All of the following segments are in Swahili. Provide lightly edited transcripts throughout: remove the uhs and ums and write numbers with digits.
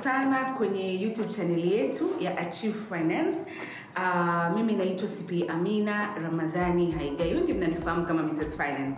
sana kwenye YouTube channel yetu ya Achieve Finance. Mimi naitwa CP Amina Ramadhani Haigai. Wengi mnanifahamu kama Mrs. Finance.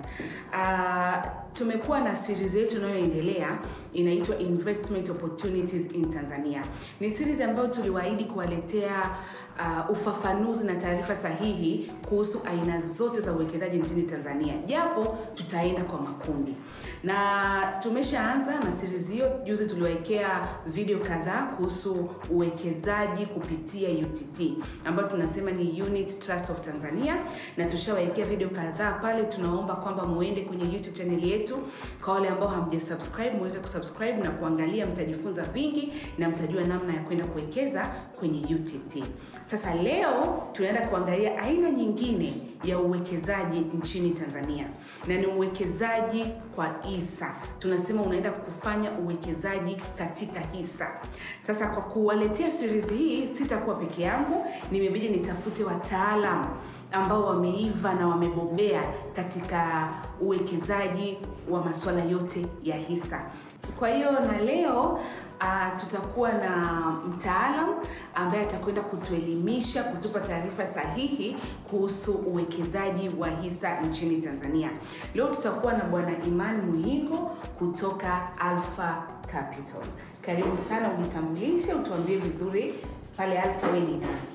Tumekuwa na series yetu inayoendelea inaitwa Investment Opportunities in Tanzania. Ni series ambayo tuliwaahidi kuwaletea ufafanuzi na taarifa sahihi kuhusu aina zote za uwekezaji nchini Tanzania, japo tutaenda kwa makundi. Na tumeshaanza na series hiyo. Juzi tuliwekea video kadhaa kuhusu uwekezaji kupitia UTT, ambayo tunasema ni Unit Trust of Tanzania, na tushawekea video kadhaa pale. Tunaomba kwamba muende kwenye YouTube channel yetu. Kwa wale ambao hamjasubscribe, muweze kusubscribe na kuangalia, mtajifunza vingi na mtajua namna ya kwenda kuwekeza kwenye UTT. Sasa leo tunaenda kuangalia aina nyingine ya uwekezaji nchini Tanzania, na ni uwekezaji kwa hisa. Tunasema unaenda kufanya uwekezaji katika hisa. Sasa kwa kuwaletea series hii sitakuwa peke yangu, nimebidi nitafute wataalamu ambao wameiva na wamebobea katika uwekezaji wa masuala yote ya hisa. Kwa hiyo na leo tutakuwa na mtaalamu ambaye atakwenda kutuelimisha, kutupa taarifa sahihi kuhusu uwekezaji wa hisa nchini Tanzania. Leo tutakuwa na Bwana Imani Muhingo kutoka Alpha Capital. Karibu sana, ujitambulishe, utuambie vizuri pale Alpha wewe ni nani?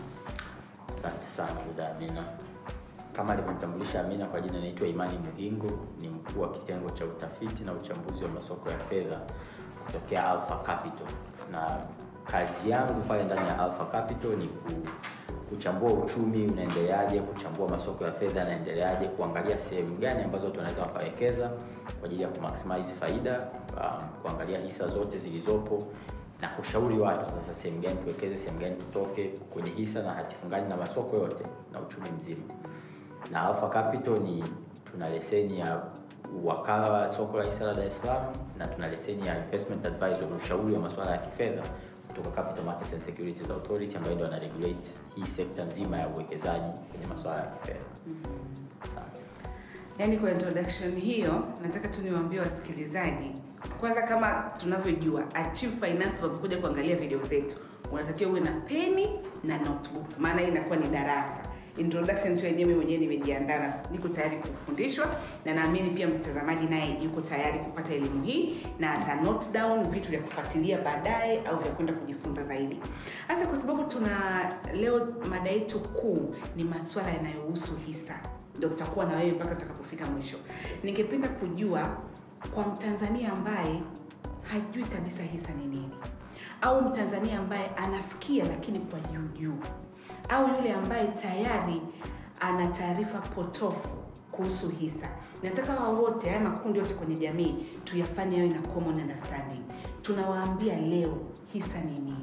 Asante sana dada Amina. Kama alivyotambulisha Amina, kwa jina naitwa Imani Muhingo, ni mkuu wa kitengo cha utafiti na uchambuzi wa masoko ya fedha kutokea Alpha Capital. Na kazi yangu pale ndani ya Alpha Capital ni kuchambua uchumi unaendeleaje, kuchambua masoko ya fedha yanaendeleaje, kuangalia sehemu gani ambazo watu wanaweza wakawekeza kwa ajili ya kumaximize faida, kuangalia hisa zote zilizopo na kushauri watu sasa sehemu gani tuwekeze, sehemu gani tutoke kwenye hisa na hatifungani na masoko yote na uchumi mzima. Na Alpha Capital tuna leseni ya wakala wa soko la hisa la Dar es Salaam, na tuna leseni ya investment advisor, ushauri wa masuala ya kifedha kutoka Capital Markets and Securities Authority, ambayo ndio anaregulate hii sekta nzima ya uwekezaji kwenye masuala ya kifedha. Asante. Yaani kwa introduction hiyo nataka tu niwaambie wasikilizaji, kwanza kama tunavyojua Achieve Finance unapokuja kuangalia video zetu, unatakiwa uwe na peni na notebook, maana inakuwa ni darasa. Introduction tu yenyewe mwenyewe nimejiandaa, niko tayari kufundishwa, na naamini pia mtazamaji naye yuko tayari kupata elimu hii na ata note down vitu vya kufuatilia baadaye au vya kwenda kujifunza zaidi. Hasa kwa sababu leo mada yetu kuu ni masuala yanayohusu hisa. Ndio tutakuwa na wewe mpaka tutakapofika mwisho. Ningependa kujua kwa Mtanzania ambaye hajui kabisa hisa ni nini, au Mtanzania ambaye anasikia lakini kwa juu, au yule ambaye tayari ana taarifa potofu kuhusu hisa. Nataka wote, haya makundi yote kwenye jamii, tuyafanye yawe na common understanding. Tunawaambia leo hisa ni nini?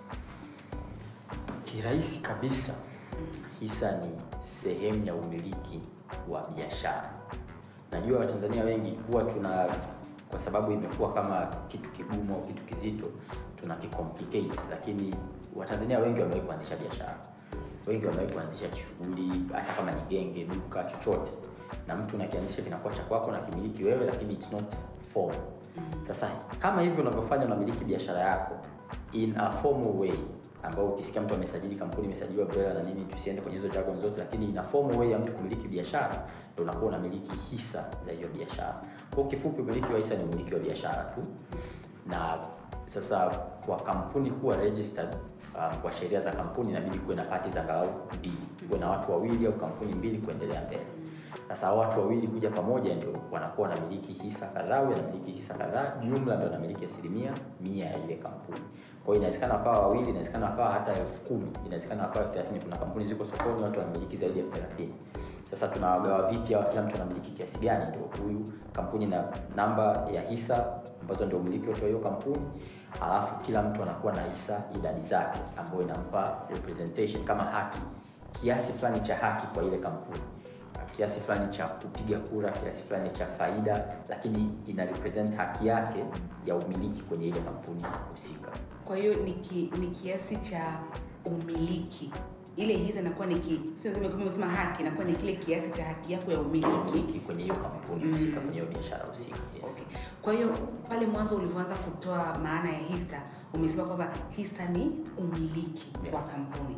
Kirahisi kabisa, hisa ni sehemu ya umiliki wa biashara. Najua Watanzania wengi huwa kwa sababu imekuwa kama kitu kigumu au kitu kizito, tunakicomplicate, lakini Watanzania wengi wamewahi kuanzisha biashara. Wengi wamewahi kuanzisha shughuli, hata kama ni genge, duka, chochote. Na mtu unakianzisha kinakuwa cha kwako na kimiliki wewe, lakini it's not form. Sasa kama hivyo unavyofanya unamiliki biashara yako in a formal way, ambao ukisikia mtu amesajili kampuni, imesajiliwa BRELA na nini, tusiende kwenye hizo jargon zote, lakini in a formal way ya mtu kumiliki biashara, ndio unakuwa unamiliki hisa za hiyo biashara. Kwa kifupi, umiliki wa hisa ni umiliki wa biashara tu. Na sasa kwa kampuni kuwa registered, kwa sheria za kampuni inabidi kuwe na parties angalau mbili, kuwe na watu wawili au kampuni mbili kuendelea mbele. Sasa watu wawili kuja pamoja ndio wanakuwa wanamiliki hisa kadhaa, wanamiliki hisa kadhaa, jumla ndio wanamiliki 100% ya ile kampuni. Kwa hiyo inawezekana wakawa wawili, inawezekana wakawa hata 10,000, inawezekana wakawa 30. Kuna kampuni ziko sokoni watu wanamiliki zaidi ya 30. Sasa tunawagawa vipi au kila mtu anamiliki kiasi gani? Ndio huyu kampuni na namba ya hisa ambazo ndio umiliki wa hiyo kampuni, alafu kila mtu anakuwa na hisa idadi zake ambayo inampa representation kama haki, kiasi fulani cha haki kwa ile kampuni, kiasi fulani cha kupiga kura, kiasi fulani cha faida, lakini ina represent haki yake ya umiliki kwenye ile kampuni husika. Kwa hiyo ni kiasi cha umiliki ile hisa inakuwa ni sio nimesema haki, inakuwa ni kile kiasi cha haki yako ya umiliki kwenye hiyo kampuni husika, kwenye hiyo biashara husika. Yes. Okay. Kwa hiyo pale mwanzo ulivyoanza kutoa maana ya hisa, umesema kwamba hisa ni umiliki wa kampuni.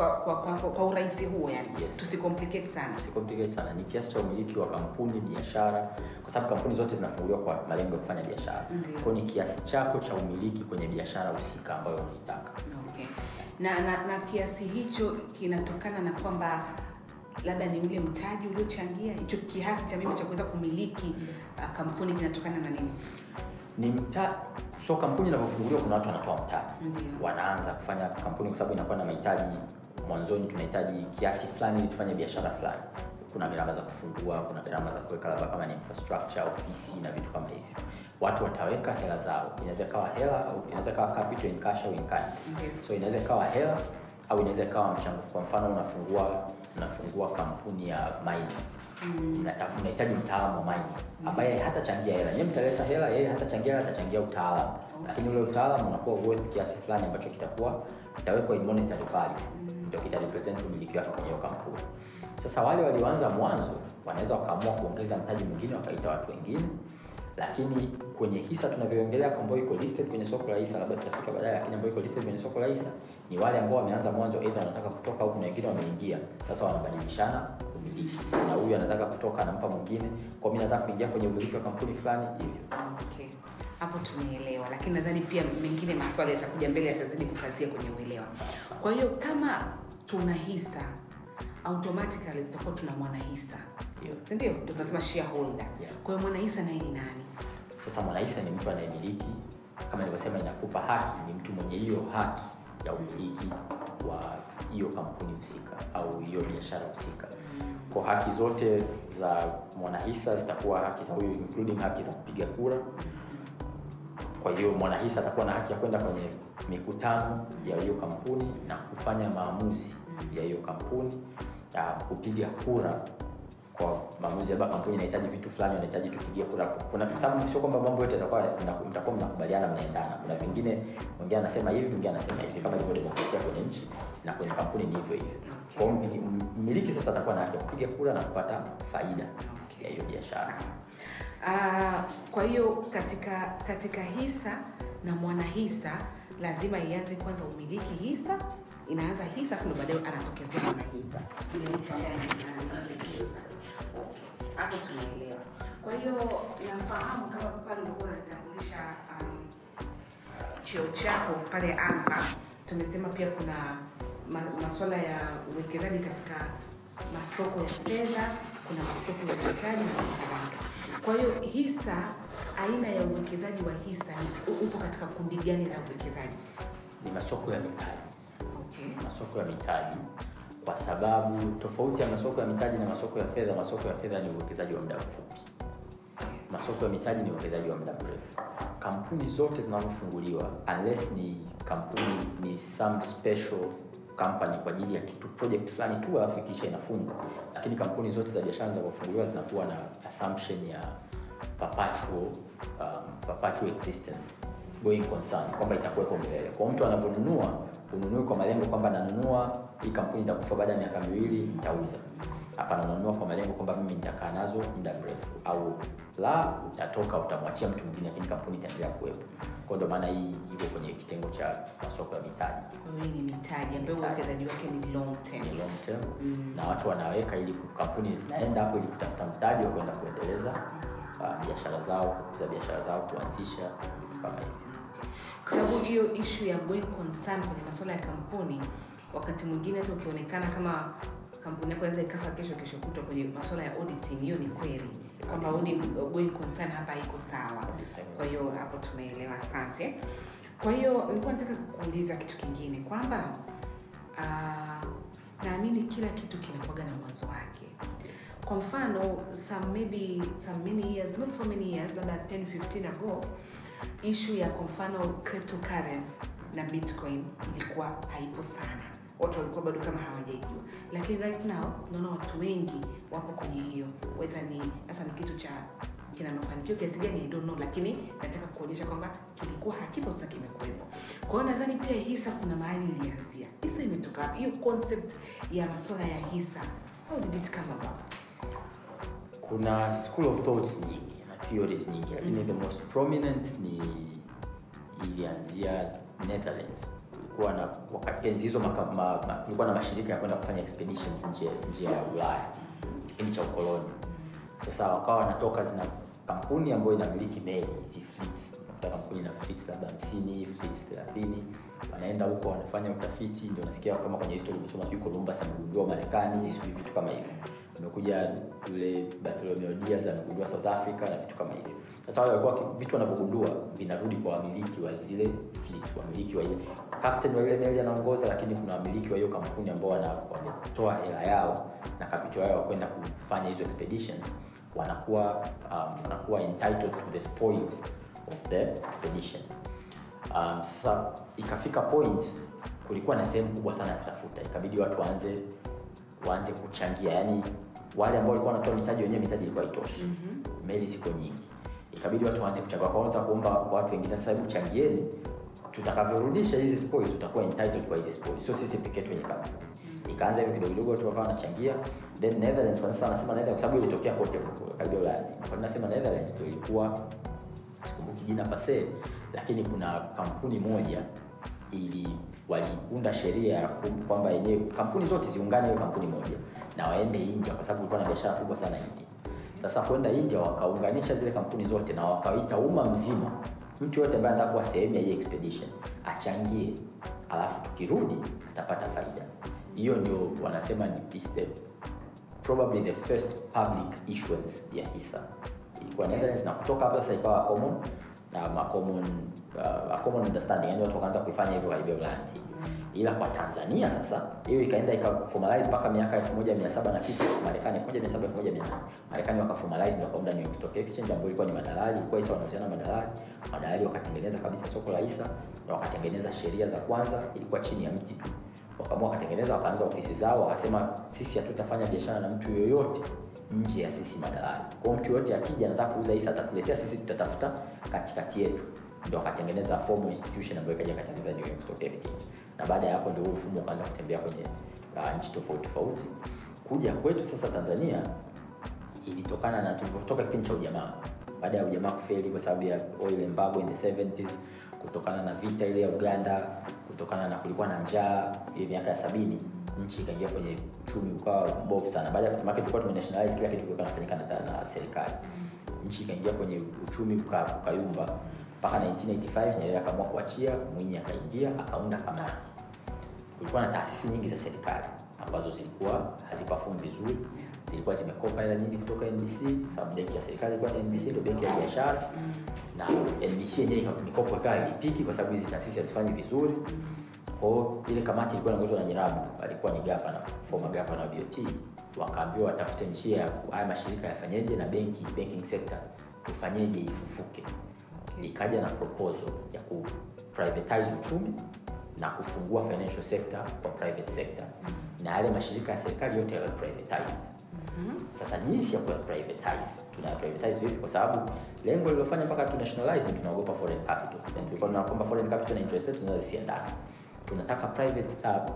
Kwa urahisi huo yani. Yes. Tusicomplicate sana. Ni kiasi cha umiliki wa kampuni, biashara, kwa sababu kampuni zote zinafunguliwa kwa malengo ya kufanya biashara. Kwa ni kiasi chako cha umiliki kwenye biashara husika ambayo unataka. Okay. Na kiasi hicho kinatokana na kwamba labda ni ule mtaji uliochangia, hicho kiasi cha mimi cha kuweza kumiliki kampuni kinatokana na nini? Ni so kampuni inapofunguliwa kuna watu wanatoa mtaji. Wanaanza kufanya kampuni kwa sababu inakuwa na mahitaji. Mwanzoni tunahitaji kiasi fulani ili tufanye biashara fulani. Kuna gharama za kufungua, kuna gharama za kuweka labda kama ni infrastructure, ofisi na vitu kama hivyo. Watu wataweka hela zao. Inaweza kawa hela au inaweza kawa capital in cash au in kind. So inaweza kawa hela au inaweza kawa mchango. Kwa mfano unafungua kampuni ya mining. Unahitaji mtaalamu wa mining ambaye hatachangia hela. Yeye mtaleta hela, yeye hatachangia hela, atachangia utaalamu. Lakini ule utaalamu unakuwa worth kiasi fulani ambacho kitawekwa in monetary value. Ndio kitarepresent umiliki wako kwenye kampuni. Sasa wale walioanza mwanzo wanaweza wakaamua kuongeza mtaji mwingine, wakaita watu wengine. Lakini kwenye hisa tunavyoongelea ambayo iko listed kwenye soko la hisa, labda tutafika baadaye, lakini ambayo iko listed kwenye soko la hisa ni wale ambao wameanza mwanzo, either wanataka kutoka au kuna wengine wameingia. Sasa wanabadilishana umiliki. Na huyu anataka kutoka anampa mwingine, kwa mimi nataka kuingia kwenye umiliki wa kampuni fulani hivyo. Okay. Hapo tumeelewa, lakini nadhani pia mengine maswali yatakuja mbele yatazidi kukazia kwenye uelewa. Kwa hiyo kama tuna hisa, automatically tutakuwa tuna mwanahisa. Si ndio? Tunasema shareholder. Kwa hiyo mwanahisa naye ni nani? Sasa mwanahisa ni mtu anayemiliki, kama nilivyosema, inakupa haki, ni mtu mwenye hiyo haki ya umiliki wa hiyo kampuni husika au hiyo biashara husika. Kwa haki zote za mwanahisa zitakuwa haki za huyo, including haki za kupiga kura. Kwa hiyo mwanahisa atakuwa na haki ya kwenda kwenye mikutano ya hiyo kampuni na kufanya maamuzi ya hiyo kampuni, kupiga kura kwa maamuzi ya kampuni inahitaji vitu fulani, inahitaji tupigie kura. Kuna kwa sababu sio kwamba mambo yote mtakuwa mnakubaliana mnaendana. Kuna vingine mwingine anasema hivi, mwingine anasema hivi, kama ilivyo demokrasia kwenye nchi na kwenye kampuni ni hivyo hivyo. Kwa hiyo mmiliki sasa atakuwa na haki ya kupiga kura na kupata faida ya hiyo biashara. Kwa hiyo katika hisa na mwanahisa lazima ianze kwanza umiliki hisa, inaanza hisa afu baadaye anatokezea mwanahisa. Ile mtu ambaye hapo tunaelewa. Kwa hiyo nafahamu kama pale ulikuwa unatambulisha cheo chako pale Anza, tumesema pia kuna masuala ya uwekezaji katika masoko ya fedha, kuna masoko ya mitaji na kadhalika. Kwa hiyo hisa, aina ya uwekezaji wa hisa upo katika kundi gani la uwekezaji? Ni masoko ya mitaji. Okay. Masoko ya mitaji, kwa sababu tofauti ya masoko ya mitaji na masoko ya fedha, masoko ya fedha ni uwekezaji wa muda mfupi. Masoko ya mitaji ni uwekezaji wa muda mrefu. Kampuni zote zinazofunguliwa, unless ni kampuni ni some special company kwa ajili ya kitu project fulani tu alafu kisha inafungwa, lakini kampuni zote za biashara zinazofunguliwa zinakuwa na assumption ya perpetual existence, going concern, kwamba itakuwepo milele. Kwa mtu anaponunua, ununue kwa malengo kwamba nanunua hii kampuni itakufa baada ya miaka 2 nitauza. Hapa nanunua kwa malengo kwamba mimi nitakaa nazo muda mrefu, au la utatoka utamwachia mtu mwingine lakini kampuni itaendelea kuwepo. Kwa ndio maana hii iko kwenye kitengo cha masoko ya mitaji. Kwa hiyo ni mitaji ambayo uwekezaji wake ni long term. Ni long term. Na watu wanaweka ili kampuni zinaenda hapo ili kutafuta mtaji wa kwenda kuendeleza biashara zao, kukuza biashara zao, kuanzisha kama hivi. Kwa sababu hiyo issue ya going concern kwenye masuala ya kampuni, wakati mwingine hata ukionekana kama kampuni yako inaweza ikafa kesho kutwa kwenye masuala ya auditing, hiyo ni kweli kwamba going concern hapa iko sawa. Kwa hiyo hapo tumeelewa, asante. Kwa hiyo nilikuwa nataka kuuliza kitu kingine kwamba naamini kila kitu kinakuwa na mwanzo wake. Kwa mfano some many years, not so many years, labda 10-15 ago, issue ya kwa mfano cryptocurrency na Bitcoin ilikuwa haipo sana. Watu walikuwa bado kama hawajajua. Lakini right now tunaona watu wengi wapo kwenye hiyo. Whether ni sasa ni kitu cha kina mafanikio kiasi gani I don't know, lakini nataka kuonyesha kwamba kilikuwa hakipo, sasa kimekuwepo. Kwa hiyo nadhani pia hisa kuna mahali ilianzia. Hisa imetoka wapi? Hiyo concept ya masuala ya hisa, how did it come about? Kuna school of thoughts nyingi na theories nyingi, lakini the most prominent ni ilianzia Netherlands. Kulikuwa na wakati hizo kulikuwa na mashirika ya kwenda kufanya expeditions nje ya Ulaya kipindi cha ukoloni. Sasa wakawa wanatoka, zina kampuni ambayo inamiliki meli hizi fleets, kampuni na fleets labda 50, fleets 30, wanaenda huko wanafanya utafiti. Ndio nasikia kama kwenye history umesoma sio Columbus amegundua Marekani, sio vitu kama hivyo. Umekuja yule Bartholomew Diaz amegundua South Africa na vitu kama hivyo. Sasa wale walikuwa vitu wanavyogundua vinarudi kwa wamiliki wa zile fleet, wamiliki wa ile captain wa ile meli anaongoza, lakini kuna wamiliki wa hiyo kampuni ambao wametoa hela yao na capital yao kwenda kufanya hizo expeditions, wanakuwa entitled to the spoils of the expedition. Sasa ikafika point kulikuwa na sehemu kubwa sana ya kutafuta, ikabidi watu waanze kuchangia, yani wale ambao walikuwa wanatoa mitaji wenyewe, mitaji ilikuwa haitoshi. Meli ziko nyingi, ikabidi watu waanze kuchanga, kwanza kuomba kwa watu wengine, sasa hebu changieni, tutakavyorudisha hizi spoils tutakuwa entitled kwa hizi spoils, sio sisi pekee kwenye kampuni. Ikaanza hivyo kidogo kidogo, watu wakawa wanachangia. Then Netherlands, kwa sasa nasema Netherlands kwa sababu ilitokea kote huko karibia Ulaya. Kwa nini nasema Netherlands? Ndio ilikuwa, sikumbuki jina pase, lakini kuna kampuni moja waliunda sheria ya kwamba yenyewe kampuni zote ziungane hiyo kampuni moja na waende India, kwa sababu kulikuwa na biashara kubwa sana India. Sasa kwenda India wakaunganisha zile kampuni zote na wakaita umma mzima, mtu yote ambaye anataka kuwa sehemu ya hii expedition achangie, alafu tukirudi atapata faida. Hiyo ndio wanasema ni probably the first public issuance ya hisa ilikuwa Netherlands, na kutoka hapo sasa ikawa common na common understanding, yani watu wakaanza kuifanya hivyo karibia Ulaya. Ila kwa Tanzania sasa hiyo ikaenda ikaformalize mpaka miaka 1700 na kitu Marekani, 1700 Marekani wakaformalize ndio kaunda New York Stock Exchange, ambayo ilikuwa ni madalali, kwa hiyo wanahusiana madalali wakatengeneza kabisa soko la hisa na wakatengeneza sheria za kwanza, ilikuwa chini ya mti. Wakaamua wakatengeneza, wakaanza ofisi zao, wakasema sisi hatutafanya biashara na mtu yoyote nje ya sisi madalali. Kwa mtu yote akija anataka kuuza hisa atatuletea sisi, tutatafuta katikati yetu. Ndio wakatengeneza formal institution ambayo ikaja katengeneza New York Stock Exchange. Na baada ya hapo ndio huo mfumo ukaanza kutembea kwenye nchi tofauti tofauti. Kuja kwetu sasa Tanzania ilitokana na tulipotoka kipindi cha ujamaa. Baada ya ujamaa kufeli kwa sababu ya oil embargo in the 70s, kutokana na vita ile ya Uganda, kutokana na kulikuwa na njaa ile miaka ya 70, nchi ikaingia kwenye uchumi ukawa mbovu sana. Baada ya market tulikuwa tumenationalize, kila kitu kilikuwa kinafanyika na serikali. Nchi ikaingia kwenye uchumi ukayumba mpaka 1985 Nyerere akaamua kuachia, Mwinyi akaingia akaunda kamati. Kulikuwa na taasisi nyingi za serikali ambazo zilikuwa haziperform vizuri, zilikuwa zimekopa hela nyingi kutoka NBC, kwa sababu benki ya serikali ilikuwa NBC ndio benki ya biashara, na NBC yenyewe mikopo ikawa haipiki kwa sababu hizi taasisi hazifanyi vizuri. Kwa hiyo ile kamati ilikuwa inaongozwa na Nyirabu, alikuwa ni governor, former governor wa BOT. Wakaambiwa watafute njia ya haya mashirika yafanyeje na banking sector tufanyeje ifufuke. Ikaja na proposal ya ku privatize uchumi na kufungua financial sector kwa private sector, na yale mashirika ya serikali yote yawe privatized. Sasa jinsi ya ku privatize, tuna privatize vipi? Kwa sababu lengo lilofanya mpaka tu nationalize ni tunaogopa foreign capital. Na tulikuwa tunaomba foreign capital na interest tunaweza siendana. Tunataka private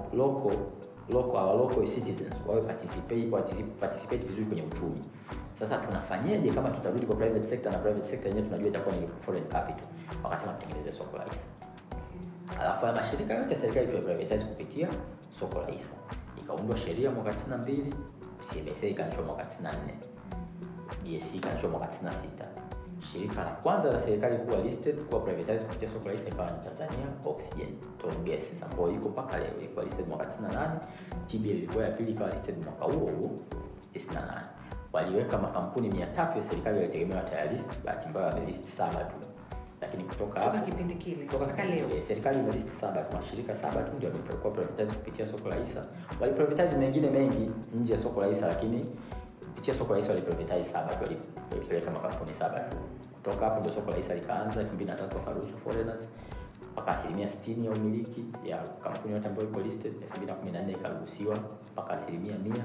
local citizens wawe participate vizuri kwenye uchumi. Sasa tunafanyaje kama tutarudi kwa private sector, na private sector yenyewe tunajua itakuwa ni foreign capital? Wakasema tutengeneze soko la hisa. Alafu mashirika yote ya serikali tu privatize kupitia soko la hisa. Ikaundwa sheria mwaka 92, CMSA ikaanzishwa mwaka 94, DSE ikaanzishwa mwaka 96. Shirika la kwanza la serikali kuwa listed kwa privatize kupitia soko la hisa ikawa ni Tanzania Oxygen Gas, ambayo iko mpaka leo, ilikuwa listed mwaka 98. TBL ilikuwa ya pili, ikawa listed mwaka huo 98. Waliweka makampuni 300 ya serikali walitegemewa tayari list, bahati mbaya wamelist 7 tu. Lakini kutoka kipindi kile mpaka leo serikali imelist 7 tu, mashirika 7 tu ndio wamekuwa privatize kupitia soko la hisa. Waliprivatize mengine mengi nje ya soko la hisa, lakini kupitia soko la hisa waliprivatize 7 tu, walipeleka makampuni 7 tu. Kutoka hapo ndio soko la hisa likaanza 2003 wakaruhusu foreigners mpaka 60% ya umiliki ya kampuni yote ambayo iko listed. 2014 ikaruhusiwa mpaka 100%,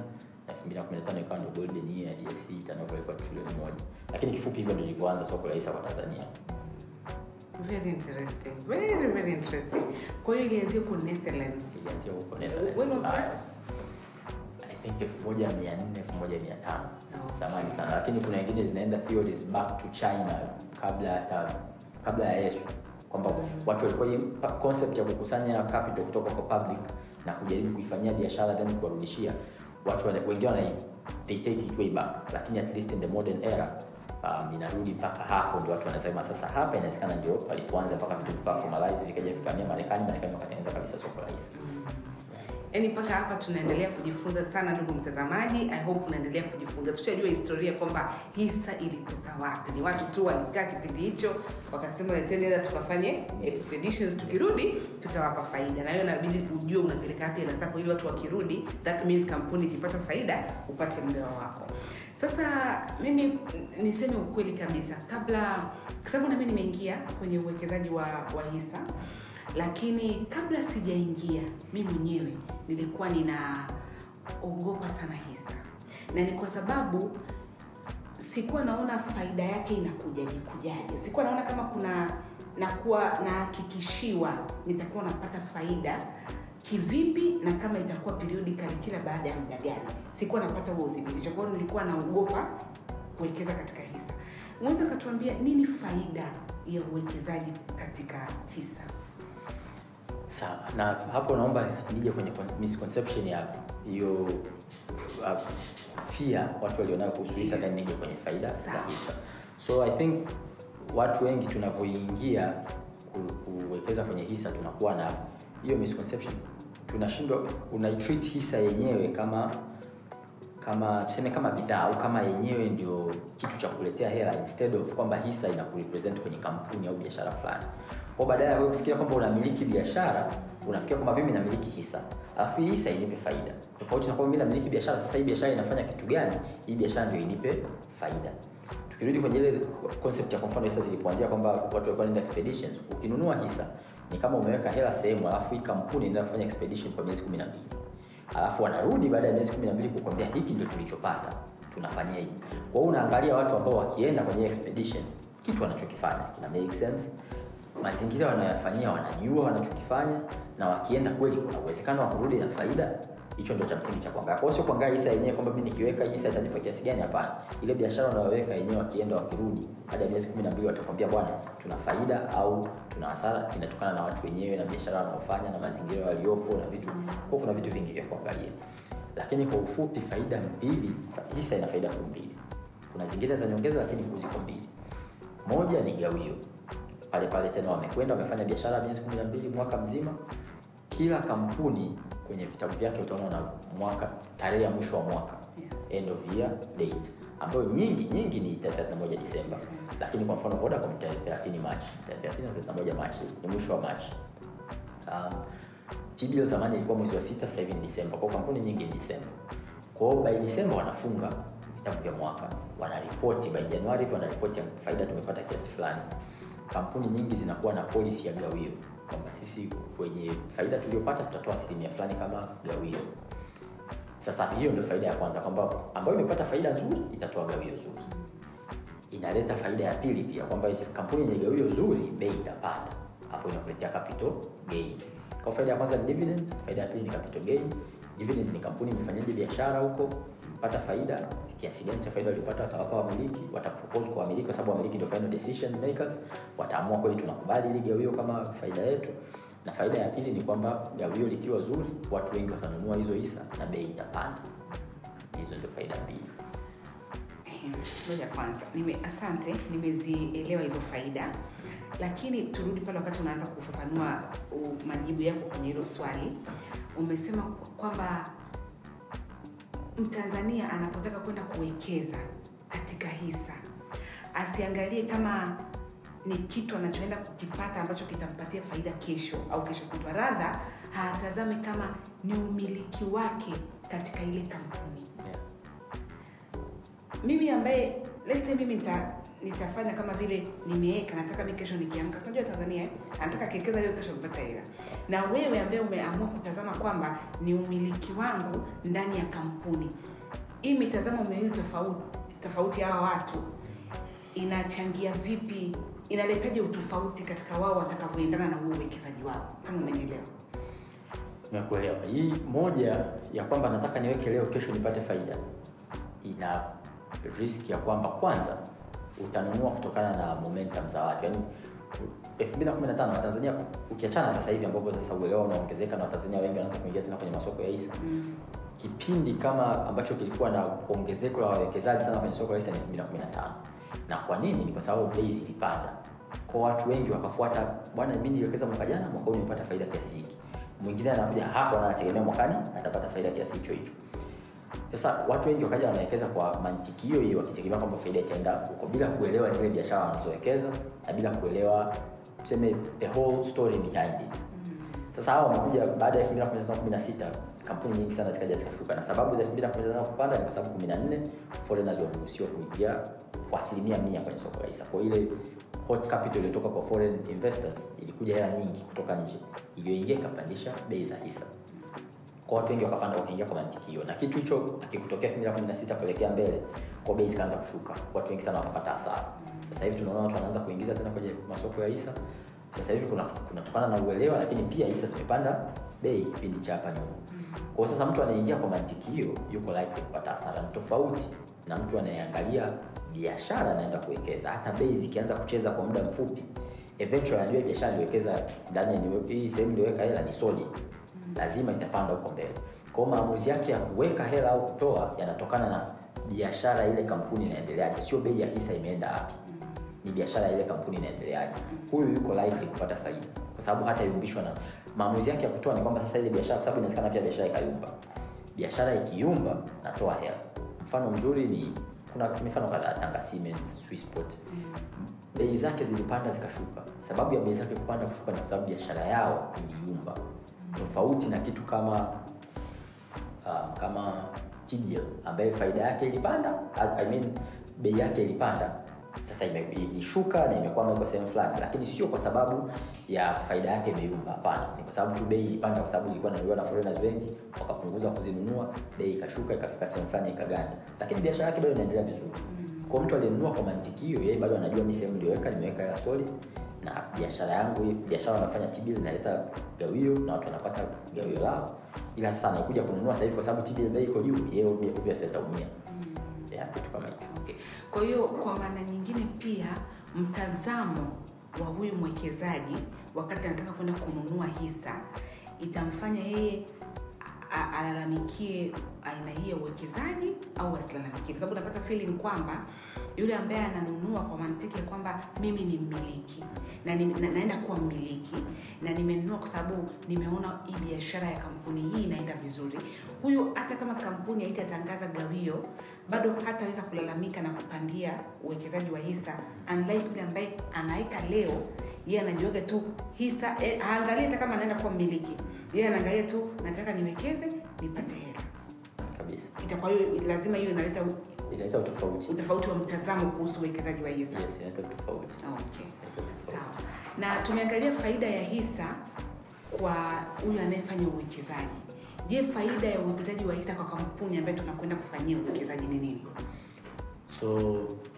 2015 ikawa ndio golden year ya DSE, turnover ilikuwa trilioni 1. Lakini kifupi hivyo ndio ilivyoanza soko la hisa kwa Tanzania. Very interesting. Very, very interesting. Kwa hiyo ilianzia huko Netherlands. Ilianzia huko Netherlands. When was that? I think 1400, 1500. Samani sana. Lakini kuna wengine zinaenda theories back to China kabla ya Yesu. Kwamba watu walikuwa hiyo concept ya kukusanya capital kutoka kwa public na kujaribu kuifanyia biashara then kuwarudishia. Watu wengine they take it way back. Lakini at least in the modern era inarudi mpaka hapo, ndio watu wanasema sasa hapa inawezekana ndio palipoanza mpaka vitu formalize vikaja vikamia Marekani wakaanza kabisa soko la hisa. Yaani mpaka hapa tunaendelea kujifunza sana ndugu mtazamaji. I hope unaendelea kujifunza. Tushajua historia kwamba hisa ilitoka wapi. Ni watu tu walikaa kipindi hicho wakasema leteni hela tukafanye expeditions, tukirudi tutawapa faida. Na hiyo inabidi ujue unapeleka wapi hela zako ili watu wakirudi, that means kampuni ikipata faida upate mgao wako. Sasa mimi niseme ukweli kabisa, kwa sababu na mimi nimeingia kwenye uwekezaji wa hisa, lakini kabla sijaingia mimi mwenyewe nilikuwa ninaogopa sana hisa. Na ni kwa sababu sikuwa naona faida yake kujaje. Sikuwa naona kama nakuwa nahakikishiwa nitakuwa napata faida kivipi na kama itakuwa periodically kila baada ya muda gani. Sikuwa napata huo udhibitisho. Kwa hiyo nilikuwa naogopa kuwekeza katika hisa. Unaweza kutuambia nini faida ya uwekezaji katika hisa? Sawa. Na hapo naomba nije kwenye misconception ya hiyo fear watu walionayo kuhusu hisa, then nije kwenye faida za hisa. So I think watu wengi tunapoingia kuwekeza kwenye hisa tunakuwa na hiyo misconception. Tunashindwa treat hisa yenyewe kama tuseme kama bidhaa au kama yenyewe ndio kitu cha kuletea hela, instead of kwamba hisa inakurepresent kwenye kampuni au biashara fulani. Kwa baadaye wewe kufikiria kwamba unamiliki biashara, unafikiria kwamba mimi namiliki hisa, alafu hisa inipe faida. Tofauti na kwamba mimi namiliki biashara, sasa hii biashara inafanya kitu gani? Hii biashara ndio inipe faida. Tukirudi kwenye ile concept ya kwa mfano hisa zilipoanzia kwamba watu walikuwa wanaenda expeditions, ukinunua hisa ni kama umeweka hela sehemu, alafu hii kampuni inaenda kufanya expedition kwa miezi 12. Alafu wanarudi baada ya miezi 12 kukwambia hiki ndio tulichopata, tunafanyaje. Kwa hiyo unaangalia watu ambao wakienda kwenye expedition kitu wanachokifanya kina make sense, mazingira wanayofanyia wanajua wanachokifanya, na wakienda kweli kuna uwezekano wa kurudi na faida. Hicho ndio cha msingi cha kuangalia. Kwa hiyo sio kuangalia hisa yenyewe kwamba mimi nikiweka hisa itanipa kiasi gani, hapana. Ile biashara unayoweka yenyewe wakienda wakirudi baada ya miezi 12 watakwambia bwana tuna faida au tuna hasara, inatokana na watu wenyewe na biashara wanayofanya na mazingira waliopo na vitu. Kwa kuna vitu vingi vya kuangalia. Lakini kwa ufupi faida mbili, hisa ina faida mbili. Kuna zingine za nyongeza lakini ziko mbili. Moja ni gawio. Pale tena wamekwenda wamefanya biashara miezi 12 mwaka mzima. Kila kampuni kwenye vitabu vyake utaona na mwaka, tarehe ya mwisho wa mwaka, end of year date, ambayo nyingi ni 31 Disemba. Lakini kwa mfano Vodacom 30 March, 31 March ni mwisho wa March. TBL zamani ilikuwa mwezi wa 6, sasa hivi ni Disemba. Kwa kampuni nyingi ni Disemba. Kwa hiyo by Disemba wanafunga vitabu vya mwaka, wanaripoti by Januari wanaripoti faida tumepata kiasi fulani. Kampuni nyingi zinakuwa na policy ya gawio kwamba sisi kwenye faida tuliyopata tutatoa asilimia fulani kama gawio. Sasa hiyo ndio faida ya kwanza, kwamba ambayo imepata faida nzuri itatoa gawio zuri. Inaleta faida ya pili pia kwamba kampuni yenye gawio zuri bei itapanda. Hapo inakuletea capital gain. Kwa faida ya kwanza ni dividend, faida ya pili ni capital gain. Dividend ni kampuni imefanyaje biashara huko, pata faida, kiasi gani cha faida walipata watawapa wamiliki, watapropose kwa wamiliki kwa sababu wamiliki ndio final decision makers, wataamua kweli tunakubali ile gawio kama faida yetu. Na faida ya pili ni kwamba gawio likiwa zuri, watu wengi watanunua hizo hisa na bei itapanda. Hizo ndio faida mbili. Ngoja kwanza, asante, nimezielewa hizo faida. Lakini turudi pale wakati unaanza kufafanua majibu yako kwenye hilo swali. Umesema kwamba Mtanzania anapotaka kwenda kuwekeza katika hisa asiangalie kama ni kitu anachoenda kukipata ambacho kitampatia faida kesho au kesho kutwa, rather hatazame kama ni umiliki wake katika ile kampuni. Mimi ambaye let's say mimi nitafanya kama vile nimeweka, nataka mimi kesho nikiamka, unajua Tanzania anataka kuwekeza leo kesho kupata hela. Na wewe ambaye umeamua kutazama kwamba ni umiliki wangu ndani ya kampuni, hii mitazamo miwili tofauti hawa watu inachangia vipi, inaletaje utofauti katika wao watakavyoendana na huo uwekezaji wao, kama umenielewa? Nimekuelewa. Hii moja ya kwamba nataka niweke leo kesho nipate faida, ina risk ya kwamba kwanza utanunua kutokana na momentum za watu. Yaani 2015 Watanzania, ukiachana sasa hivi ambapo sasa uelewa unaongezeka na Watanzania wengi wanaanza kuingia tena kwenye masoko ya hisa. Kipindi kama ambacho kilikuwa na ongezeko la wawekezaji sana kwenye soko la hisa ni 2015. Na kwa nini? Ni kwa sababu bei zilipanda. Kwa watu wengi wakafuata, bwana mimi niliwekeza mwaka jana, mwaka huu nimepata faida kiasi hiki. Mwingine anakuja hapo anategemea mwakani atapata faida kiasi hicho hicho. Sasa watu wengi wakaja wanawekeza kwa mantiki hiyo hiyo, wakitegemea kwamba faida itaenda huko bila kuelewa zile biashara wanazowekeza na bila kuelewa tuseme the whole story behind it. Sasa hao wamekuja baada ya 2016 kampuni nyingi sana zikaja zikashuka, na sababu za 2015 kupanda ni kwa sababu 14 foreigners waliruhusiwa kuingia kwa 100% kwenye soko la hisa. Kwa ile hot capital iliyotoka kwa foreign investors, ilikuja hela nyingi kutoka nje iliyoingia ikapandisha bei za hisa. Kwa watu wengi wakapanda wakaingia kwa mantiki hiyo, na kitu hicho akikutokea 2016 kuelekea mbele kwa bei zikaanza kushuka, watu wengi sana wakapata hasara. Sasa hivi tunaona watu wanaanza kuingiza tena kwenye masoko ya hisa. Sasa hivi kunatokana na uelewa, lakini pia hisa zimepanda bei kipindi cha hapa nyuma. Kwa sasa mtu anaingia kwa mantiki hiyo yuko likely kupata hasara. Ni tofauti na mtu anayeangalia biashara anaenda kuwekeza. Hata bei zikianza kucheza kwa muda mfupi, eventually anajua biashara aliwekeza ndani ya hii sehemu iliyoweka hela ni solid, lazima itapanda huko mbele. Kwa maamuzi yake ya kuweka hela au kutoa yanatokana na biashara ile kampuni inaendeleaje, sio bei ya hisa imeenda wapi. Ni biashara ile kampuni inaendeleaje. Huyu yuko likely kupata faida kwa sababu hata yumbishwa na maamuzi yake ya kutoa. Ni kwamba sasa ile biashara, kwa sababu inawezekana pia biashara ikayumba. Biashara ikiyumba natoa hela. Mfano mzuri ni kuna mifano kadhaa, Tanga Cement, Swissport. Bei zake zilipanda zikashuka. Sababu ya bei zake kupanda kushuka ni kwa sababu biashara yao iliyumba. Tofauti na kitu kama TGL ambaye faida yake ilipanda, bei yake ilipanda, sasa ilishuka na imekwama kwa sehemu fulani, lakini sio kwa sababu ya faida yake imeyumba, hapana. Ni kwa sababu tu bei ilipanda kwa sababu ilikuwa inanunuliwa na foreigners wengi, wakapunguza kuzinunua, bei ikashuka ikafika sehemu fulani ikaganda, lakini biashara yake bado inaendelea vizuri. Kwa mtu aliyenunua kwa mantiki hiyo, yeye bado anajua mimi sehemu niliyoweka nimeweka ya solid, na biashara yangu, biashara wanafanya TBL inaleta gawio na watu wanapata gawio lao. Ila sasa anakuja kununua sasa hivi kwa sababu TBL bei iko juu, yeye obviously ataumia. Kitu kama hicho. Okay. Kwa hiyo kwa maana nyingine pia mtazamo wa huyu mwekezaji wakati anataka kwenda kununua hisa itamfanya yeye alalamikie aina hii ya uwekezaji au asilalamikie, kwa sababu unapata feeling kwamba yule ambaye ananunua kwa mantiki ya kwamba mimi ni mmiliki na naenda kuwa mmiliki na nimenunua kwa sababu nimeona hii biashara ya kampuni hii inaenda vizuri, huyu hata kama kampuni haitatangaza gawio bado hataweza kulalamika na kupandia uwekezaji wa hisa, unlike yule ambaye anaika leo, yeye anajiweka tu hisa, haangalia hata kama anaenda kuwa mmiliki, yeye anaangalia tu nataka niwekeze nipate hela kabisa. Itakuwa hiyo lazima hiyo inaleta utofauti wa mtazamo kuhusu uwekezaji wa hisa. Yes, inaleta tofauti. Okay. Sawa. Na tumeangalia faida ya hisa kwa huyu anayefanya uwekezaji. Je, faida ya uwekezaji wa hisa kwa kampuni ambayo tunakwenda kufanyia uwekezaji ni nini? So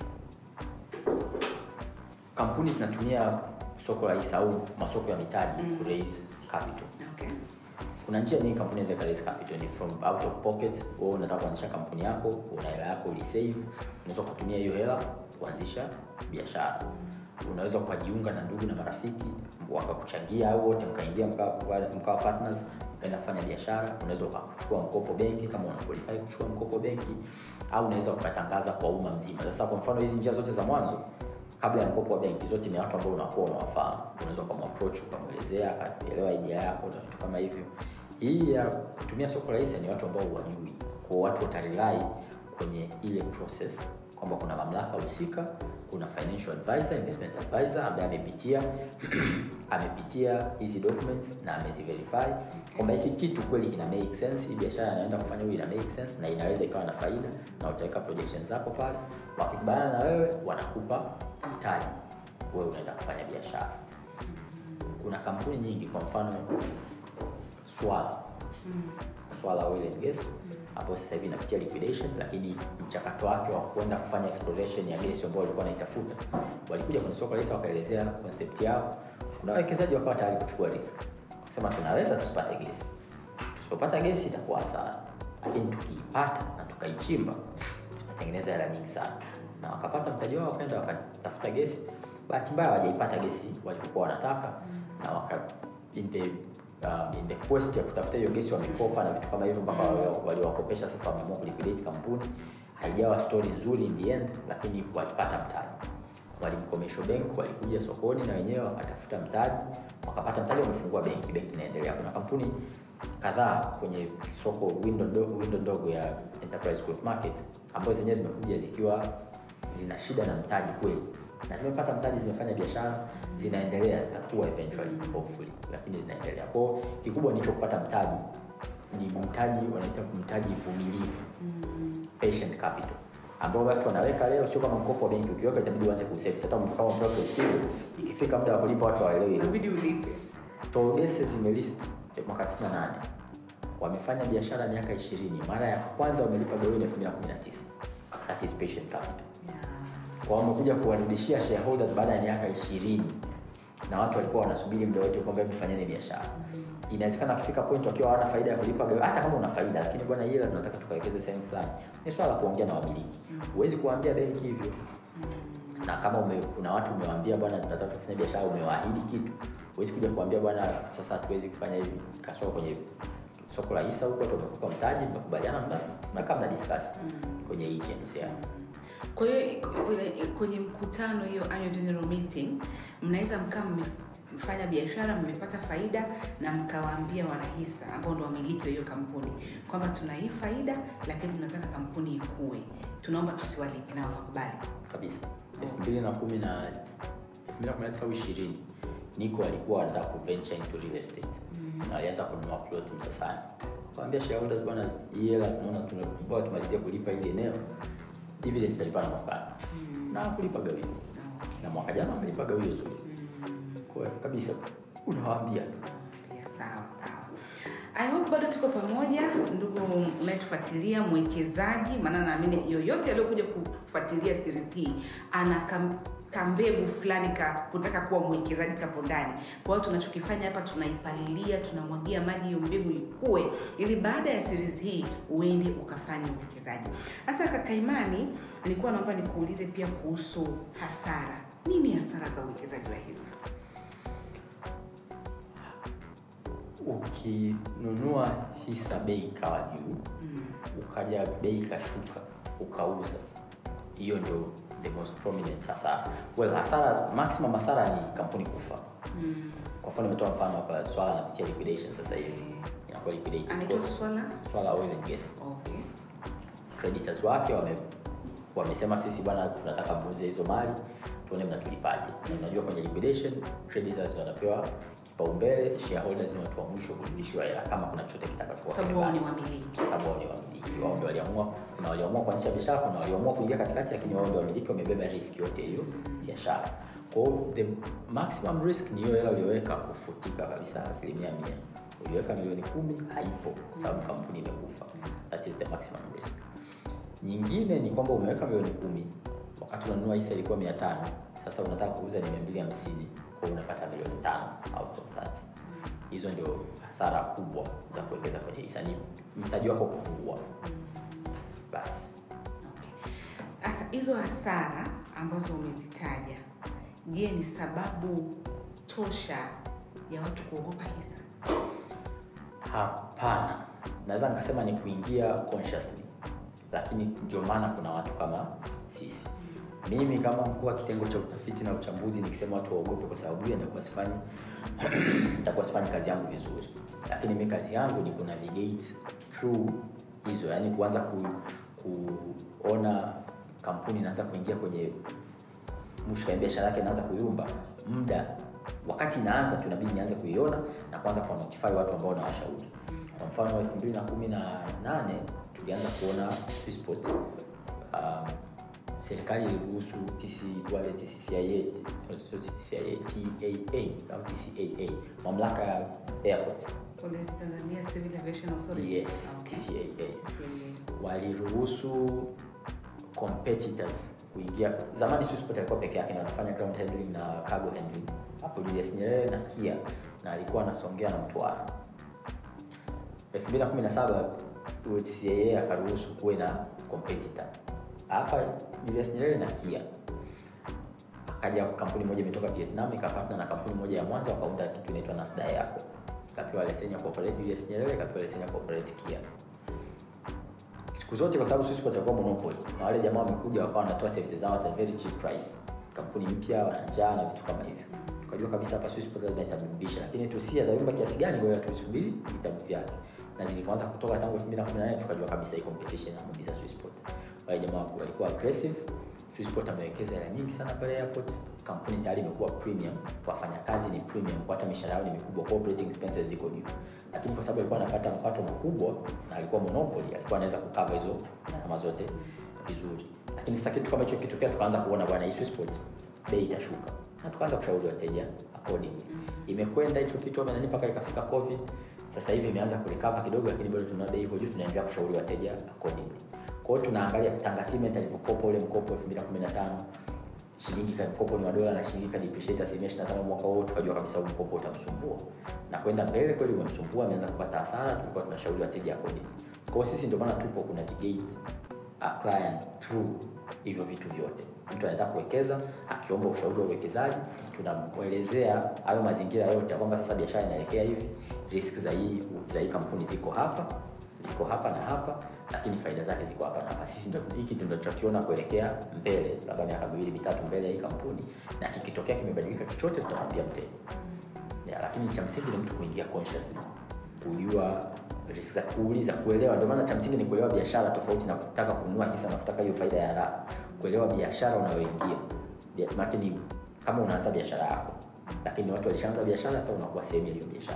kampuni zinatumia soko la hisa au masoko ya mitaji ku raise capital. Okay. Kuna njia nyingi kampuni za raise capital, ni from out of pocket. Wewe unataka kuanzisha kampuni yako, una hela yako ulisave, unaweza kutumia hiyo hela kuanzisha biashara. Unaweza kujiunga na ndugu na marafiki wakakuchangia, au wote mkaingia mkawa partners mkaenda kufanya biashara. Unaweza kuchukua mkopo benki kama una qualify kuchukua mkopo benki, au unaweza kutangaza kwa umma mzima. Sasa kwa mfano hizi njia zote za mwanzo kabla ya mkopo wa benki zote ni watu ambao unakuwa unawafahamu. Unaweza kumapproach ukamuelezea akaelewa idea yako na vitu kama hivyo. Hii ya kutumia soko la hisa ni watu ambao wajui. Kwa watu watarely kwenye ile process kwamba kuna mamlaka husika, kuna financial advisor, investment advisor ambaye amepitia hizi documents na ameziverify kwamba hiki kitu kweli kina make sense, hii biashara anaenda kufanya huyu ina make sense na inaweza ikawa na faida, na utaweka projections zako pale. Wakikubaliana na wewe wanakupa mtaji, wewe unaenda kufanya biashara. Kuna kampuni nyingi, kwa mfano Swala Oil and Gas ambayo sasa hivi inapitia liquidation, lakini mchakato wake wa kwenda kufanya exploration ya gesi ambayo walikuwa wanaitafuta, walikuja kwenye soko la hisa wakaelezea concept yao. Kuna wawekezaji wakawa tayari kuchukua risk, wakasema tunaweza tusipate gesi, tusipopata gesi itakuwa hasara, lakini tukiipata na tukaichimba tutatengeneza hela nyingi sana. Na wakapata mtaji wao, wakaenda wakatafuta gesi. Bahati mbaya hawajaipata gesi walikuwa wanataka, na in the quest ya kutafuta hiyo gesi wamekopa na vitu kama hivyo, mpaka waliowakopesha sasa wameamua kuliquidate kampuni. Haijawa story nzuri in the end, lakini walipata mtaji. Mwalimu Commercial Bank walikuja sokoni na wenyewe wakatafuta mtaji, wakapata mtaji, wamefungua benki inaendelea. Kuna kampuni kadhaa kwenye soko window ndogo ya Enterprise Growth Market ambazo zenyewe zimekuja zikiwa zina shida na mtaji kweli, na zimepata mtaji, zimefanya biashara, zinaendelea, zitakuwa eventually hopefully, lakini zinaendelea. Kwa kikubwa nicho kupata mtaji, ni mtaji wanaita mtaji vumilivu, patient capital, ambao watu wanaweka leo, sio kama mkopo wa benki. Ukiweka itabidi uanze kusave, hata kama progress period ikifika muda wa kulipa watu waelewe, inabidi ulipe. Tolgese zimelist mwaka 98, wamefanya biashara miaka 20. Mara ya kwanza wamelipa gawio 2019. That is patient capital. Kwa wamekuja kuwarudishia shareholders baada ya miaka 20, na watu walikuwa wanasubiri muda wote kwamba mfanyeni biashara. Inawezekana kufika point wakiwa hawana faida ya kulipa gawio, hata kama una faida, lakini bwana hela tunataka tukawekeze sehemu fulani. Ni swala la kuongea na wamiliki. Huwezi kuambia benki hivyo. Na kama kuna watu umewaambia bwana tunataka kufanya biashara, umewaahidi kitu, huwezi kuja kuambia bwana sasa hatuwezi kufanya hivi. Kasoro kwenye soko la hisa huko tumekupa mtaji, mmekubaliana, mnakaa mna discuss kwenye hii channel ya. Kwa hiyo kwenye mkutano hiyo annual general meeting, mnaweza mkaa mmefanya biashara, mmepata faida, na mkawaambia wanahisa ambao ndio wamiliki wa hiyo kampuni kwamba tuna hii faida, lakini tunataka kampuni ikue, tunaomba tusiwalipe, na wakubali kabisa. 2019 au 20 Niko alikuwa anataka kuventure into real estate. Na alianza kununua plot Msasani. Kaambia shareholders bwana, hii hela tunaona tunabora tumalizie kulipa ile eneo, dividend tutalipa na mwaka. Na kulipa gawio. Na mwaka jana amelipa gawio zuri. Kwa kabisa unawaambia sawa. I hope bado tuko pamoja ndugu unayetufuatilia, mwekezaji, maana naamini yoyote aliyokuja kufuatilia series hii ana kambegu fulani kutaka kuwa mwekezaji kapo ndani. Kwa hiyo tunachokifanya hapa, tunaipalilia, tunamwagia maji hiyo mbegu ikue, ili baada ya series hii uende ukafanye uwekezaji. Sasa kaka Imani, nilikuwa naomba nikuulize pia kuhusu hasara. Nini hasara za uwekezaji wa hisa? Ukinunua hisa bei ikawa juu, ukaja bei ikashuka, ukauza, hiyo ndio the most prominent hasara. Hasara, maximum hasara ni kampuni kufa. Kwa mfano nimetoa mfano hapa, swala la pitia liquidation sasa hivi. Inakuwa liquidate. Anaitwa swala oil and gas. Okay. Creditors wake wamesema sisi bwana tunataka muuze hizo mali, tuone mnatulipaje. Na unajua kwenye liquidation creditors wanapewa kipaumbele, shareholders ni watu wa mwisho kurudishiwa hela kama kuna chochote kitakachokuwa. Sababu wao ni wamiliki. Wao ndio waliamua, kuna waliamua kuanzisha biashara, kuna waliamua kuingia katikati, lakini wao ndio wamiliki, wamebeba risk yote hiyo biashara. Kwa hiyo the maximum risk ni hiyo hela uliyoweka kufutika kabisa 100%. Uliweka milioni 10 haipo kwa sababu kampuni imekufa. That is the maximum risk. Nyingine ni kwamba umeweka milioni 10, wakati unanunua hisa ilikuwa 500, sasa unataka kuuza ni 250, kwa unapata milioni 5 out of that. Hizo ndio hasara kubwa za kuwekeza kwenye hisa, ni mtaji wako kupungua. Basi. Okay. Sasa hizo hasara ambazo umezitaja, je, ni sababu tosha ya watu kuogopa hisa? Hapana. Naweza nikasema ni kuingia consciously. Lakini ndio maana kuna watu kama sisi. Mimi kama mkuu wa kitengo cha utafiti na uchambuzi nikisema watu waogope kwa sababu ya nitakuwa sifanyi kazi yangu vizuri. Lakini mimi kazi yangu ni kunavigate through hizo, yani kuanza kuona kampuni inaanza kuingia kwenye mwisho ya biashara yake, inaanza kuyumba. Wakati inaanza tunabidi nianze kuiona na kuanza ku notify watu ambao na washauri. Kwa mfano 2018 tulianza kuona Swissport serikali iliruhusu wale TCCIA au TCAA, mamlaka ya airport, Tanzania Civil Aviation Authority. Yes, okay. TCAA. Waliruhusu competitors kuingia. Zamani Swissport alikuwa peke yake na anafanya ground handling na cargo handling. Hapo Julius Nyerere na Kia, na alikuwa anasongea na Mtwara. 2017 TCAA akaruhusu kuwe na competitor. Hapa Julius Nyerere na Kia. Akaja kampuni moja imetoka Vietnam ikapatana na kampuni moja ya Mwanza, wakaunda kitu inaitwa Nasdaq hapo. Ikapewa leseni ya kuoperate Julius Nyerere, ikapewa leseni ya kuoperate Kia. Siku zote kwa sababu Swissport ilikuwa monopoly, na wale jamaa wamekuja wakawa wanatoa services zao at a very cheap price. Kampuni mpya wanajaa na vitu kama hivyo. Tukajua kabisa hapa Swissport lazima itabadilisha, lakini tusia ataumba kiasi gani, kwa hiyo tusubiri vitabu vyake. Na nilipoanza kutoka tangu 2018 tukajua kabisa hii competition na kabisa Swissport. Wale jamaa walikuwa aggressive. Swissport amewekeza hela nyingi sana pale airport. Kampuni tayari imekuwa premium, wafanyakazi ni premium, hata mishahara yao ni mikubwa, operating expenses ziko juu. Lakini kwa sababu alikuwa anapata mapato makubwa na alikuwa monopoly, alikuwa anaweza kucover hizo gharama zote vizuri. Lakini sasa kitu kama hicho kitokea, tukaanza kuona bwana, hii Swissport bei itashuka. Na tukaanza kushauri wateja accordingly. Imekwenda hicho kitu mpaka ikafika COVID. Sasa hivi imeanza kurecover kidogo, lakini bado tuna bei hiyo juu, tunaendelea kushauri wateja accordingly. Kwa hiyo tunaangalia Tanga Cement alipokopa ule mkopo 2015, shilingi kwa mkopo ni wa dola na shilingi depreciate 25% mwaka huo, tukajua kabisa huu mkopo utamsumbua. Na kwenda mbele kweli umemsumbua, ameanza kupata hasara, tulikuwa tunashauri wateja accordingly. Kwa hiyo sisi ndio maana tupo kuna navigate a client through hivyo vitu vyote. Mtu anataka kuwekeza, akiomba ushauri wa uwekezaji, tunamuelezea hayo mazingira yote kwamba sasa biashara inaelekea hivi, risk za hii kampuni ziko hapa na hapa, lakini faida zake ziko hapa na hapa. Sisi ndio hiki ndio tunachokiona kuelekea mbele, labda miaka 2-3 mbele ya hii kampuni, na kikitokea kimebadilika chochote tutamwambia mteja. Lakini cha msingi ni mtu kuingia consciously, kujua risk za kuuliza, kuelewa. Ndio maana cha msingi ni kuelewa biashara, tofauti na kutaka kununua hisa na kutaka hiyo faida ya haraka. Kuelewa biashara unayoingia. Maana ni kama unaanza biashara yako, lakini watu walishaanza biashara, sasa unakuwa sehemu ya hiyo biashara.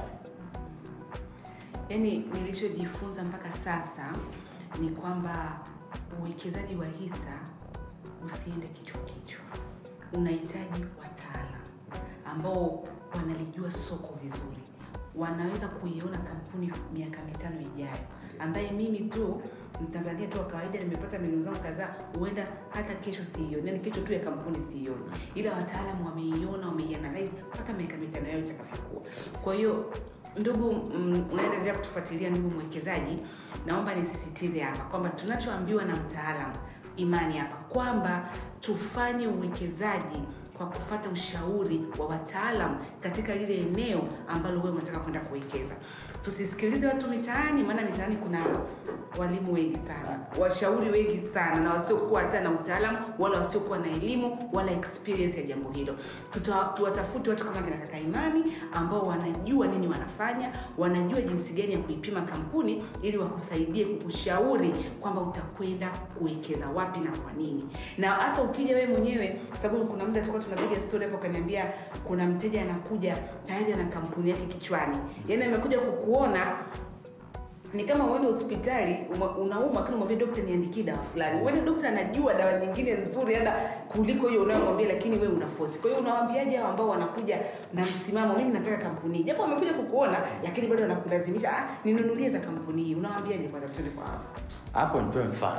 Yaani nilichojifunza mpaka sasa ni kwamba uwekezaji wa hisa usiende kichwa. Unahitaji wataalamu ambao wanalijua soko vizuri. Wanaweza kuiona kampuni miaka 5 ijayo, ambaye mimi tu Mtanzania tu wa kawaida nimepata milioni zangu kadhaa, huenda hata kesho siioni, yani kesho tu ya kampuni siioni. Ila wataalamu wameiona, wameianalyze mpaka miaka 5 yao itakavyokuwa. Kwa hiyo ndugu unaendelea kutufuatilia, ndugu mwekezaji, naomba nisisitize hapa kwamba tunachoambiwa na mtaalamu imani hapa kwamba tufanye uwekezaji kwa kufuata ushauri wa wataalamu katika lile eneo ambalo wewe unataka kwenda kuwekeza. Tusisikilize watu mitaani, maana mitaani kuna walimu wengi sana, washauri wengi sana, na wasiokuwa hata na utaalamu wala wasiokuwa na elimu wala experience ya jambo hilo. Tuwatafute watu kama kina kaka Imani ambao wanajua nini wanafanya, wanajua jinsi gani ya kuipima kampuni ili wakusaidie kukushauri kwamba utakwenda kuwekeza wapi na kwa nini. Na hata ukija wewe mwenyewe, sababu kuna muda tulikuwa tunapiga story hapo, kaniambia kuna mteja anakuja tayari na kampuni yake kichwani. Yaani amekuja kukuona ni kama uende hospitali unauma, lakini mwambie daktari niandikie dawa fulani. Wewe daktari anajua dawa nyingine nzuri hata kuliko hiyo unayomwambia, lakini wewe una force. Kwa hiyo unawaambiaje hao ambao wanakuja na msimamo, mimi nataka kampuni, japo wamekuja kukuona lakini bado wanakulazimisha ninunulie za kampuni hii, unawaambiaje kwa daktari? Kwa hapo nitoe mfano.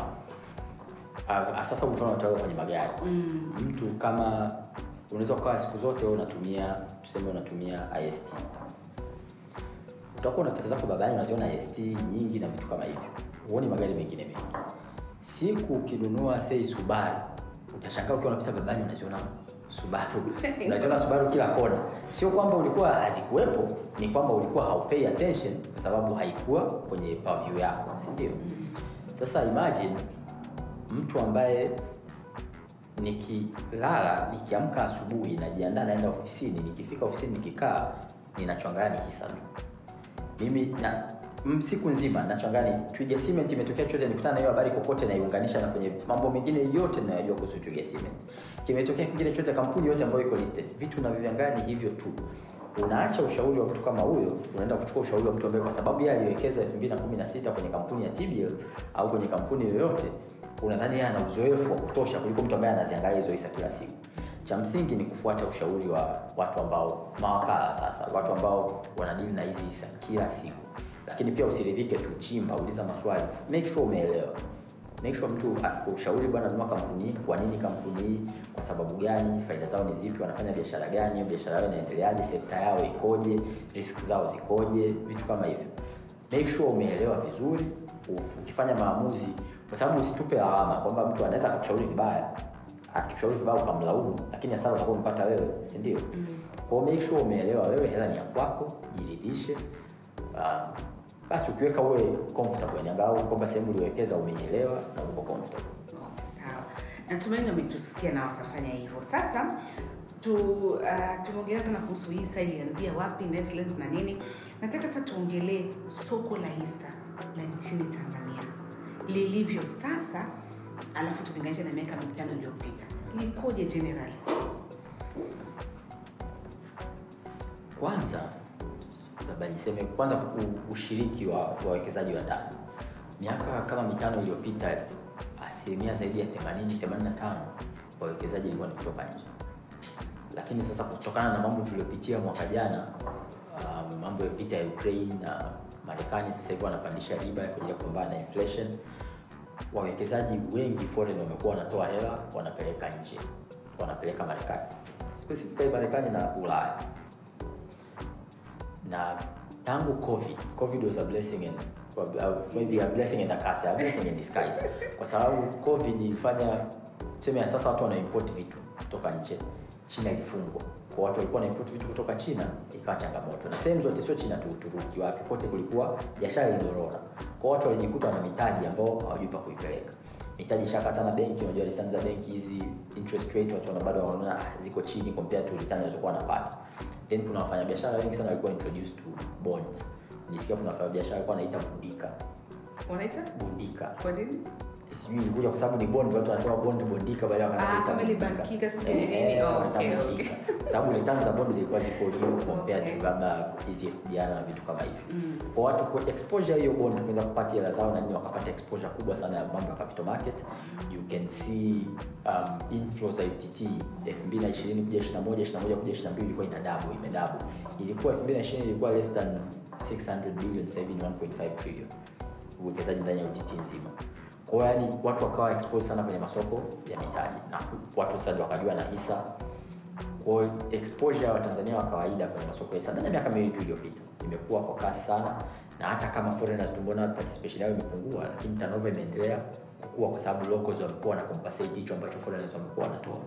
Sasa mfano unatoka kwenye magari. Mtu kama unaweza kwa siku zote unatumia, tuseme unatumia IST. Utakuwa na pesa zako babani unaziona IST nyingi na vitu kama hivyo. Uone magari mengine mengi. Siku ukinunua say Subaru, utashangaa ukiwa unapita babani unaziona Subaru. Unaziona Subaru kila kona. Sio kwamba ulikuwa hazikuwepo, ni kwamba ulikuwa haupay attention kwa sababu haikuwa kwenye purview yako, si ndio? Sasa imagine mtu ambaye nikiamka asubuhi najiandaa naenda ofisini, nikifika ofisini nikikaa ninachoangalia hisa tu. Mimi na siku nzima nachoangalia Twiga Cement imetokea chochote, nikutana na hiyo habari kokote na iunganisha na kwenye mambo mengine yote ninayojua kuhusu Twiga Cement. Kimetokea kingine chochote, kampuni yote ambayo iko listed, vitu unavyoangalia hivyo tu. Unaacha ushauri wa mtu kama huyo, unaenda kuchukua ushauri wa mtu ambaye kwa sababu yeye aliwekeza 2016 kwenye kampuni ya TBL au kwenye kampuni yoyote, unadhani ana uzoefu wa kutosha kuliko mtu ambaye anaziangalia hizo hisa kila siku. Cha msingi ni kufuata ushauri wa watu ambao mawakala, sasa watu ambao wanadili na hizi hisa kila siku. Lakini pia usiridhike tu, chimba, uliza maswali, make sure umeelewa. Make sure mtu akushauri, bwana nunua kampuni hii, kwa nini kampuni hii, kwa sababu gani, faida zao ni zipi, wanafanya biashara gani, biashara yao inaendeleaje, sekta yao ikoje, risk zao zikoje, vitu kama hivyo. Make sure umeelewa vizuri ukifanya maamuzi, kwa sababu usitupe lawama kwamba mtu anaweza kukushauri vibaya. Akikushauri vibaya ukamlaumu, lakini hasara utakuwa umepata wewe, si ndio? Kwa make sure umeelewa wewe, hela ni ya kwako, jiridhishe. Basi ukiweka uwe comfortable, niangalau kwamba sehemu uliwekeza umeielewa na uko comfortable. Sawa. Natumaini umetusikia na watafanya hivyo. Sasa tumeongelea sana kuhusu hisa, ilianzia wapi, Netherlands na nini. Nataka sasa tuongelee soko la hisa la nchini Tanzania lilivyo sasa, alafu tulinganishe na miaka 5 iliyopita. Likoje generally? Kwanza labda niseme kwanza ushiriki wa wawekezaji wa ndani. Miaka kama 5 iliyopita asilimia zaidi ya 80-85 wawekezaji walikuwa kutoka nje. Lakini sasa kutokana na mambo tuliyopitia mwaka jana, mambo ya vita ya Ukraine na Marekani, sasa hivi wanapandisha riba kwa ajili ya kupambana na inflation. Wawekezaji wengi foreign wamekuwa wanatoa hela wanapeleka nje, wanapeleka Marekani, specifically Marekani na Ulaya. Na tangu COVID was a blessing and maybe a blessing and a curse, a blessing in disguise. Kwa sababu COVID ilifanya tuseme sasa watu wana import vitu kutoka nje. China ilifungwa. Kwa watu walikuwa na import vitu kutoka China ikawa changamoto. Na sehemu zote sio China tu, Uturuki wapi kote kulikuwa biashara ilidorora. Kwa watu walijikuta na mitaji ambao hawajui pa kuipeleka. Mitaji shaka sana benki, unajua return za benki hizi interest rate watu bado wanaona ziko chini compared to return zilizokuwa wanapata. Then kuna wafanyabiashara wengi sana walikuwa introduced to bonds. Nisikia kuna wafanyabiashara walikuwa wanaita bundika. Wanaita? Bundika. Kwa nini? Sijui ilikuja kwa sababu ni bond, watu wanasema bondika baada ya wanaita. Kama ile bankika sio nini? Okay. Kwa sababu return za bonds zilikuwa ziko juu compared to labda hizi FDR na vitu kama hivi. Kwa watu kwa exposure hiyo bond kuweza kupata hela zao na nini wakapata exposure kubwa sana ya mambo ya capital market. You can see inflows za UTT 2020 kuja 21 kuja 22 ilikuwa imedouble. Ilikuwa 2020 ilikuwa less than 600 billion, sasa hivi ni 1.5 trillion. Uwekezaji ndani ya UTT nzima. Kwa yani watu wakawa exposed sana kwenye masoko ya mitaji na watu sasa wakajua na hisa. Kwa exposure ya Tanzania wa kawaida kwenye masoko ya hisa ndani ya miaka 2 tu iliyopita imekuwa kwa kasi sana, na hata kama foreigners tumeona participation yao imepungua, lakini turnover imeendelea kukua kwa sababu locals wamekuwa na compensate hicho ambacho foreigners wamekuwa wanatoa.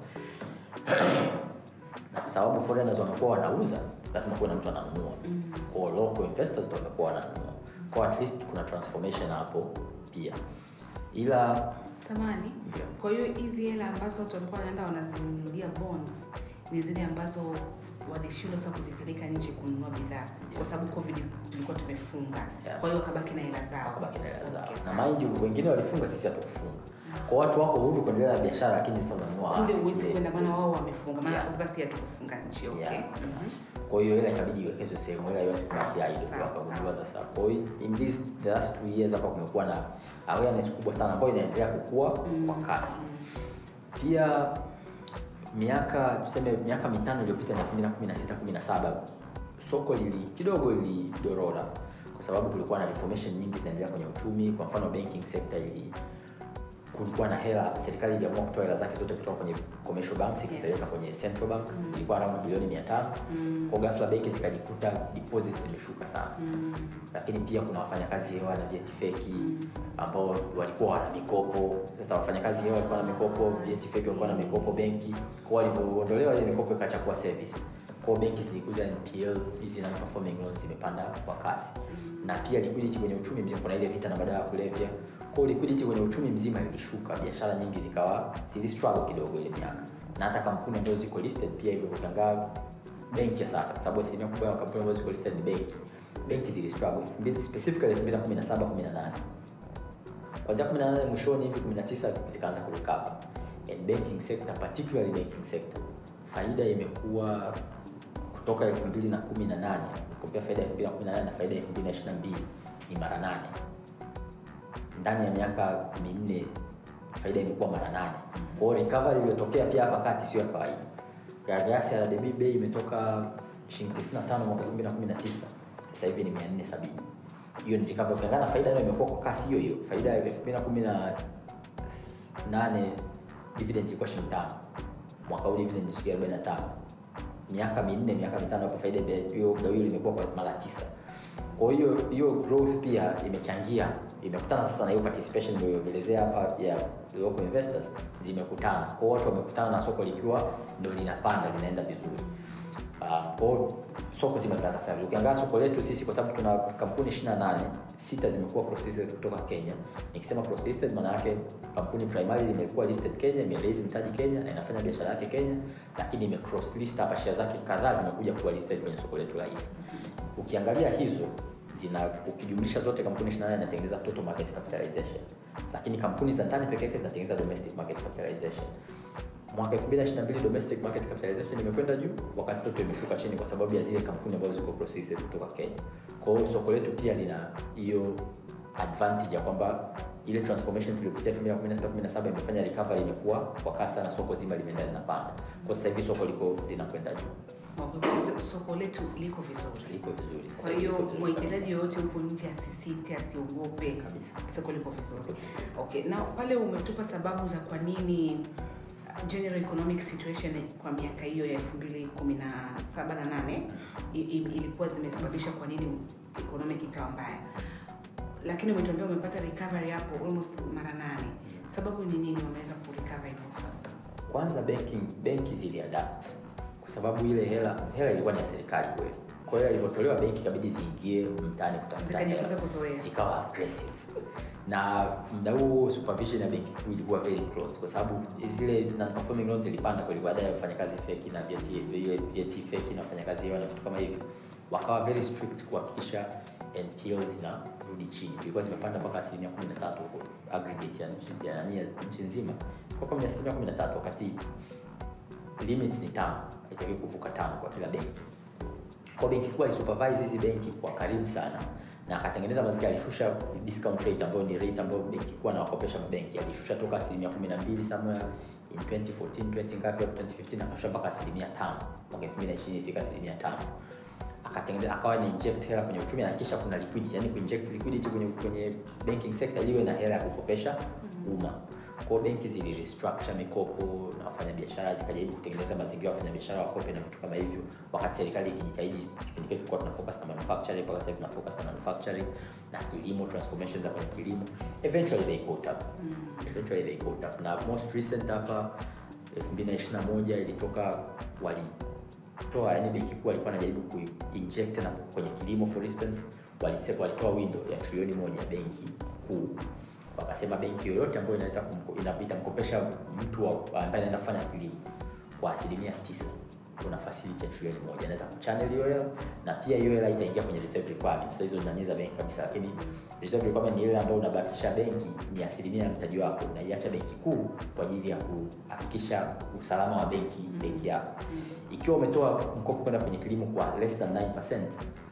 Na kwa sababu foreigners wamekuwa wanauza, lazima kuwe na mtu ananunua. Kwa local investors ndio wamekuwa wananunua. Kwa at least kuna transformation hapo pia. Ila samani, yeah. Kwa hiyo hizi hela ambazo watu walikuwa wanaenda wanazinunulia bonds ni zile ambazo walishindwa sasa kuzipeleka nje kununua bidhaa, yeah. Kwa sababu COVID tulikuwa tumefunga, yeah. Kwa hiyo wakabaki na hela zao. Okay. Na mind you, wengine walifunga, sisi hatukufunga. Kwa watu wako huru kuendelea na biashara, lakini sasa unanunua kumbe uwezi kwenda, maana wao wamefunga, maana kumbuka sisi hatukufunga nchi. Okay. Yeah. Kwa hiyo ile ikabidi iwekezwe sehemu ile iweze kubaki idle kwa kugundua sasa. Kwa hiyo in this the last 2 years hapa kumekuwa na awareness kubwa sana ambayo inaendelea kukua kwa kasi. Pia miaka 5 iliyopita na 2016-17 soko kidogo ilidorora kwa sababu kulikuwa na reformation nyingi zinaendelea kwenye uchumi. Kwa mfano banking sector kulikuwa na hela, serikali iliamua kutoa hela zake zote kutoka kwenye commercial banks ikipeleka kwenye central bank. Ilikuwa around bilioni 500. Kwa ghafla benki zikajikuta deposits zimeshuka sana. Lakini pia kuna wafanyakazi hewa na vyeti feki ambao walikuwa wana mikopo. Sasa wafanyakazi hewa walikuwa na mikopo, vyeti feki walikuwa na mikopo benki. Kwa walivyoondolewa ile mikopo ikacha kuwa service. Kwa benki zilikuja NPL, hizi non performing loans zimepanda kwa kasi. Na pia liquidity kwenye uchumi mzima, kuna ile vita na madawa ya kulevya. Kwa liquidity kwenye uchumi mzima ilishuka, biashara nyingi zikawa struggle kidogo ile miaka. Na hata kampuni ambazo ziko listed pia hivyo kutangaa benki sasa, kwa sababu asilimia kubwa ya kampuni ambazo ziko listed ni benki. Benki zili struggle, specifically 2017-18. Kuanzia 18 mwishoni hivi 19 zikaanza kurecover. And banking sector, particularly banking sector, faida imekuwa kutoka 2018, kompea faida ya 2018 na faida ya 2022 ni mara 8. Ndani ya miaka 4 faida imekuwa mara 8. Kwa hiyo recovery iliyotokea pia hapa kati sio ya kawaida. Gasi ya RDB bei imetoka shilingi 95 mwaka 2019, sasa hivi ni 470. Hiyo ni recovery. Ukiangalia faida nayo imekuwa kwa kasi hiyo hiyo. Faida ya 2018 dividend ilikuwa shilingi 5. Mwaka huu dividend ni shilingi 45. Miaka 4 miaka 5 hapo faida hiyo gawio limekuwa kwa mara 9. Kwa hiyo growth pia imechangia, imekutana sasa na hiyo participation niliyoelezea hapa ya local investors zimekutana. Kwa watu wamekutana na soko likiwa ndio linapanda, linaenda vizuri. Kwa soko zima zinaanza kufanya. Ukiangalia soko letu sisi, kwa sababu tuna kampuni 28, 6 zimekuwa cross listed kutoka Kenya. Nikisema cross listed maana yake kampuni primary imekuwa listed Kenya, imeraise mtaji Kenya na inafanya biashara yake Kenya, lakini ime cross list hapa, share zake kadhaa zimekuja kuwa listed kwenye soko letu rahisi. Ukiangalia hizo ukijumlisha zote kampuni 28 zinatengeneza total market capitalization, lakini kampuni za ndani pekee yake zinatengeneza domestic market capitalization. Mwaka 2022 domestic market capitalization imekwenda juu, wakati total imeshuka chini kwa sababu ya zile kampuni ambazo ziko processed kutoka Kenya. Kwa hiyo soko letu pia lina hiyo advantage ya kwamba ile transformation tuliyopitia 2016-17 imefanya recovery imekuwa kwa kasi sana, soko zima limeenda linapanda. Kwa sasa hivi soko linakwenda juu. Soko letu liko vizuri. Liko vizuri. Kwa hiyo mwekezaji yoyote huko nje asisite, asiogope kabisa. Soko liko vizuri. Okay, na pale umetupa sababu za kwa nini general economic situation kwa miaka hiyo ya 2017 na 8 ilikuwa zimesababisha kwa nini economic ikawa mbaya. Lakini umetuambia umepata recovery hapo almost mara 8. Sababu ni nini wameweza ku recover hivyo fast? Kwanza benki ziliadapt. Kwa sababu ile hela ilikuwa ni ya serikali kweli. Kwa hiyo ilipotolewa benki kabidi ziingie mtaani kutafuta hela. Zikawa aggressive. Na muda huo supervision ya benki kuu ilikuwa very close, kwa sababu zile non-performing loans zilipanda kwa baada ya wafanyakazi fake na VAT fake na wafanyakazi wao na vitu kama hivyo. Wakawa very strict kuhakikisha NPL zinarudi chini. Ilikuwa zimepanda mpaka 13% huko aggregate ya nchi nzima. Kwa kama 13% wakati limit ni 5, haitakiwi kuvuka 5 kwa kila benki. Kwa benki kuu alisupervise hizi benki kwa karibu sana na akatengeneza mazingira, alishusha discount rate ambayo ni rate ambayo benki kuu anawakopesha mabenki, alishusha toka 12% somewhere in 2014 20 ngapi hapo 2015 akashusha mpaka 5%. Mwaka 2020 ifika 5%. Akatengeneza akawa ni inject hela kwenye uchumi na kisha kuna liquidity, yani kuinject liquidity kwenye banking sector liwe na hela ya kukopesha umma. Kwa benki zili restructure mikopo na wafanyabiashara, zikajaribu kutengeneza mazingira wafanyabiashara wakope na vitu kama hivyo, wakati serikali ikijitahidi. Kipindi kile tulikuwa tuna focus na manufacturing, mpaka sasa tuna focus na manufacturing na kilimo, transformations za kwenye kilimo. Eventually they caught up. Na most recent hapa 2021 ilitoka walitoa, yani benki kuu alikuwa anajaribu kuinject na kwenye kilimo for instance, walitoa window ya trilioni 1 ya benki kuu. Wakasema benki yoyote ambayo inaweza inamkopesha mtu ambaye anaenda kufanya kilimo kwa 9%, kuna facility ya trilioni 1 anaweza kuchannel hiyo hela, na pia hiyo hela itaingia kwenye reserve requirements. Sasa hizo zinaniza benki kabisa, lakini reserve requirement ni ile ambayo unabakisha benki ni 1% ya mtaji wako, unaiacha benki kuu kwa ajili ya kuhakikisha usalama wa benki yako. Ikiwa umetoa mkopo kwenda kwenye kilimo kwa less than 9%,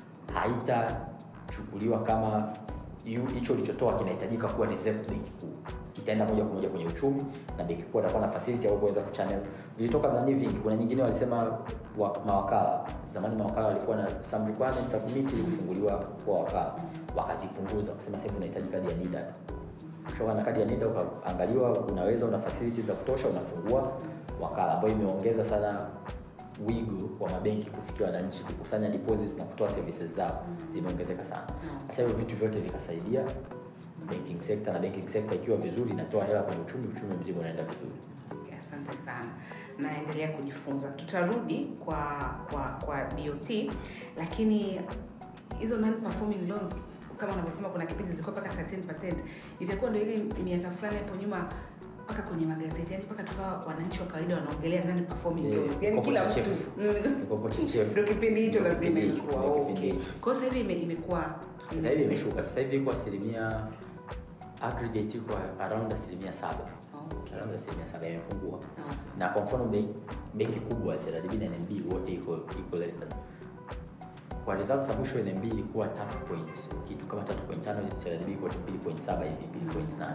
haitachukuliwa kama hicho ulichotoa kinahitajika kuwa reserve benki kuu, kitaenda moja kwa moja kwenye uchumi na benki kuu itakuwa na facility au kuweza kuchannel. Vilitoka na vingi, kuna nyingine walisema mawakala. Zamani mawakala walikuwa na some requirements za kumiti ili kufunguliwa kwa wakala, wakazipunguza, wakasema sasa unahitaji kadi ya NIDA. Kutoka na kadi ya NIDA ukaangaliwa unaweza una facilities za kutosha, unafungua wakala, ambayo imeongeza sana wigo wa mabenki kufikia wananchi, kukusanya deposits na kutoa services zao zimeongezeka sana. Sasa hiyo vitu vyote vikasaidia banking sector, na banking sector ikiwa vizuri inatoa hela kwenye uchumi mzima unaenda vizuri. Asante sana. Naendelea kujifunza. Tutarudi kwa BOT, lakini hizo non-performing loans kama unavyosema kuna kipindi ilikuwa mpaka 13%, itakuwa ndio ile miaka fulani hapo nyuma mpaka kwenye magazeti, yani mpaka tukawa wananchi wa kawaida wanaongelea nani performing loans, yani kila mtu ndio kipindi hicho lazima ilikuwa okay. Kwa sasa hivi imekuwa sasa hivi imeshuka, sasa hivi iko asilimia aggregate iko around 7%. Around 7% imepungua. Na kwa mfano benki kubwa CRDB na NMB wote iko less than. Kwa results za mwisho NMB ilikuwa 3 point kitu kama 3.5, CRDB iko 2.7 hivi 2.8.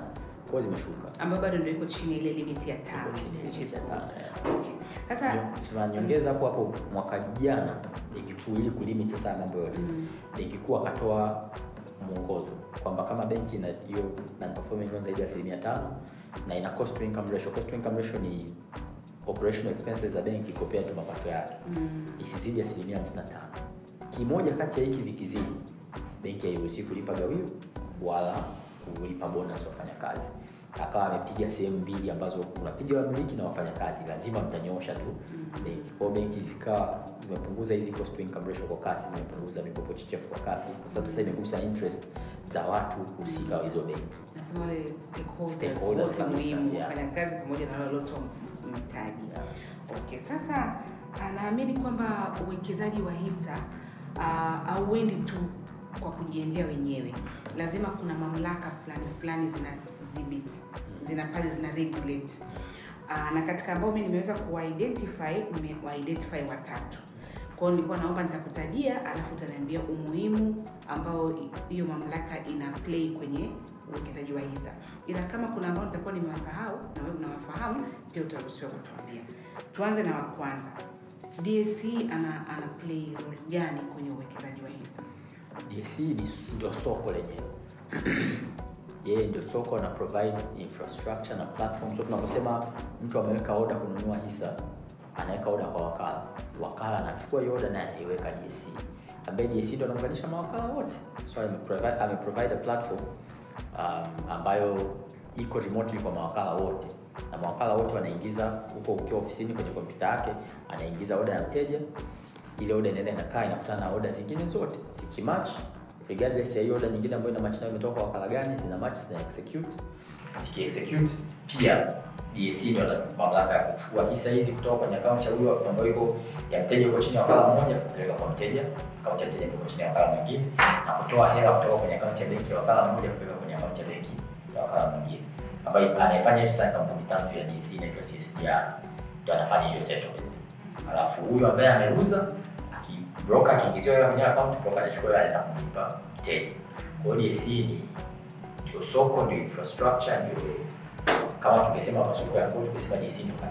kwa zimeshuka, ambapo bado ndio iko chini ile limit ya 5, which is okay. Sasa tunanyongeza hapo mwaka jana ili kulimit sasa mambo yote. Ikikuwa akatoa mwongozo kwamba kama benki na hiyo non-performing loan zaidi ya 5% na ina cost to income ratio. Cost to income ratio ni operational expenses za benki compared to mapato yake. Isizidi ya 55%. Kimoja kati ya hiki vikizidi, benki hairuhusiwi kulipa gawio wala kulipa bonus wafanyakazi. Akawa amepiga sehemu mbili ambazo unapiga wamiliki na wafanyakazi, lazima mtanyoosha tu benki. Kwa benki zikawa zimepunguza hizi cost to income ratio kwa kasi, zimepunguza mikopo chechefu kwa kasi, kwa sababu sasa imegusa interest za watu husika wa hizo benki. Nasema wale stakeholders wote muhimu, wafanyakazi pamoja na wale wote mtaji. Okay, sasa naamini kwamba uwekezaji wa hisa hauendi tu kwa kujiendea wenyewe. Lazima kuna mamlaka fulani zinadhibiti, zina regulate. Na katika ambao mimi nimeweza identify watatu. Kwa hiyo nilikuwa naomba nitakutajia alafu utaniambia umuhimu ambao hiyo mamlaka ina play kwenye uwekezaji wa hisa. Ila kama kuna ambao nitakuwa nimewasahau na wewe unawafahamu, pia utaruhusiwa kutuambia. Tuanze na wa kwanza. DSE ana play role gani kwenye uwekezaji wa hisa? DSE ndio soko lenyewe. Yeye ndio soko na provide infrastructure na platform. So tunaposema mtu ameweka order kununua hisa, anaweka order kwa wakala. Wakala anachukua hiyo order na anaiweka DSE. Ambaye DSE ndio anaunganisha mawakala wote. So provide a platform ambayo iko remotely kwa mawakala wote. Na mawakala wote wanaingiza huko ukiwa ofisini kwenye kompyuta yake, anaingiza order ya mteja. Ile order inaenda inakaa inakutana na order zingine zote. Zikimatch regardless ya hiyo order nyingine ambayo ina match nayo imetoka kwa wakala gani, zina match, zina execute. Ziki-execute pia DSE ndio ana mamlaka ya kuchukua hisa hizi kutoka kwenye account ya huyo ambayo iko ya mteja kwa chini ya wakala mmoja kupeleka kwa mteja, account ya mteja kwa chini ya wakala mwingine, na kutoa hela kutoka kwenye account ya benki ya wakala mmoja kupeleka kwenye account ya benki ya wakala mwingine. Ambayo anafanya hiyo sasa kampuni tanzu ya DSE na CSDR ndio anafanya hiyo settlement. Alafu huyo ambaye ameuza broker akiingiziwa hela kwenye account, broker anachukua hela na kumlipa mteja. Kwa hiyo DSE ndio soko, ndio infrastructure, ndio kama tungesema masoko ya kodi, tungesema DSE ndio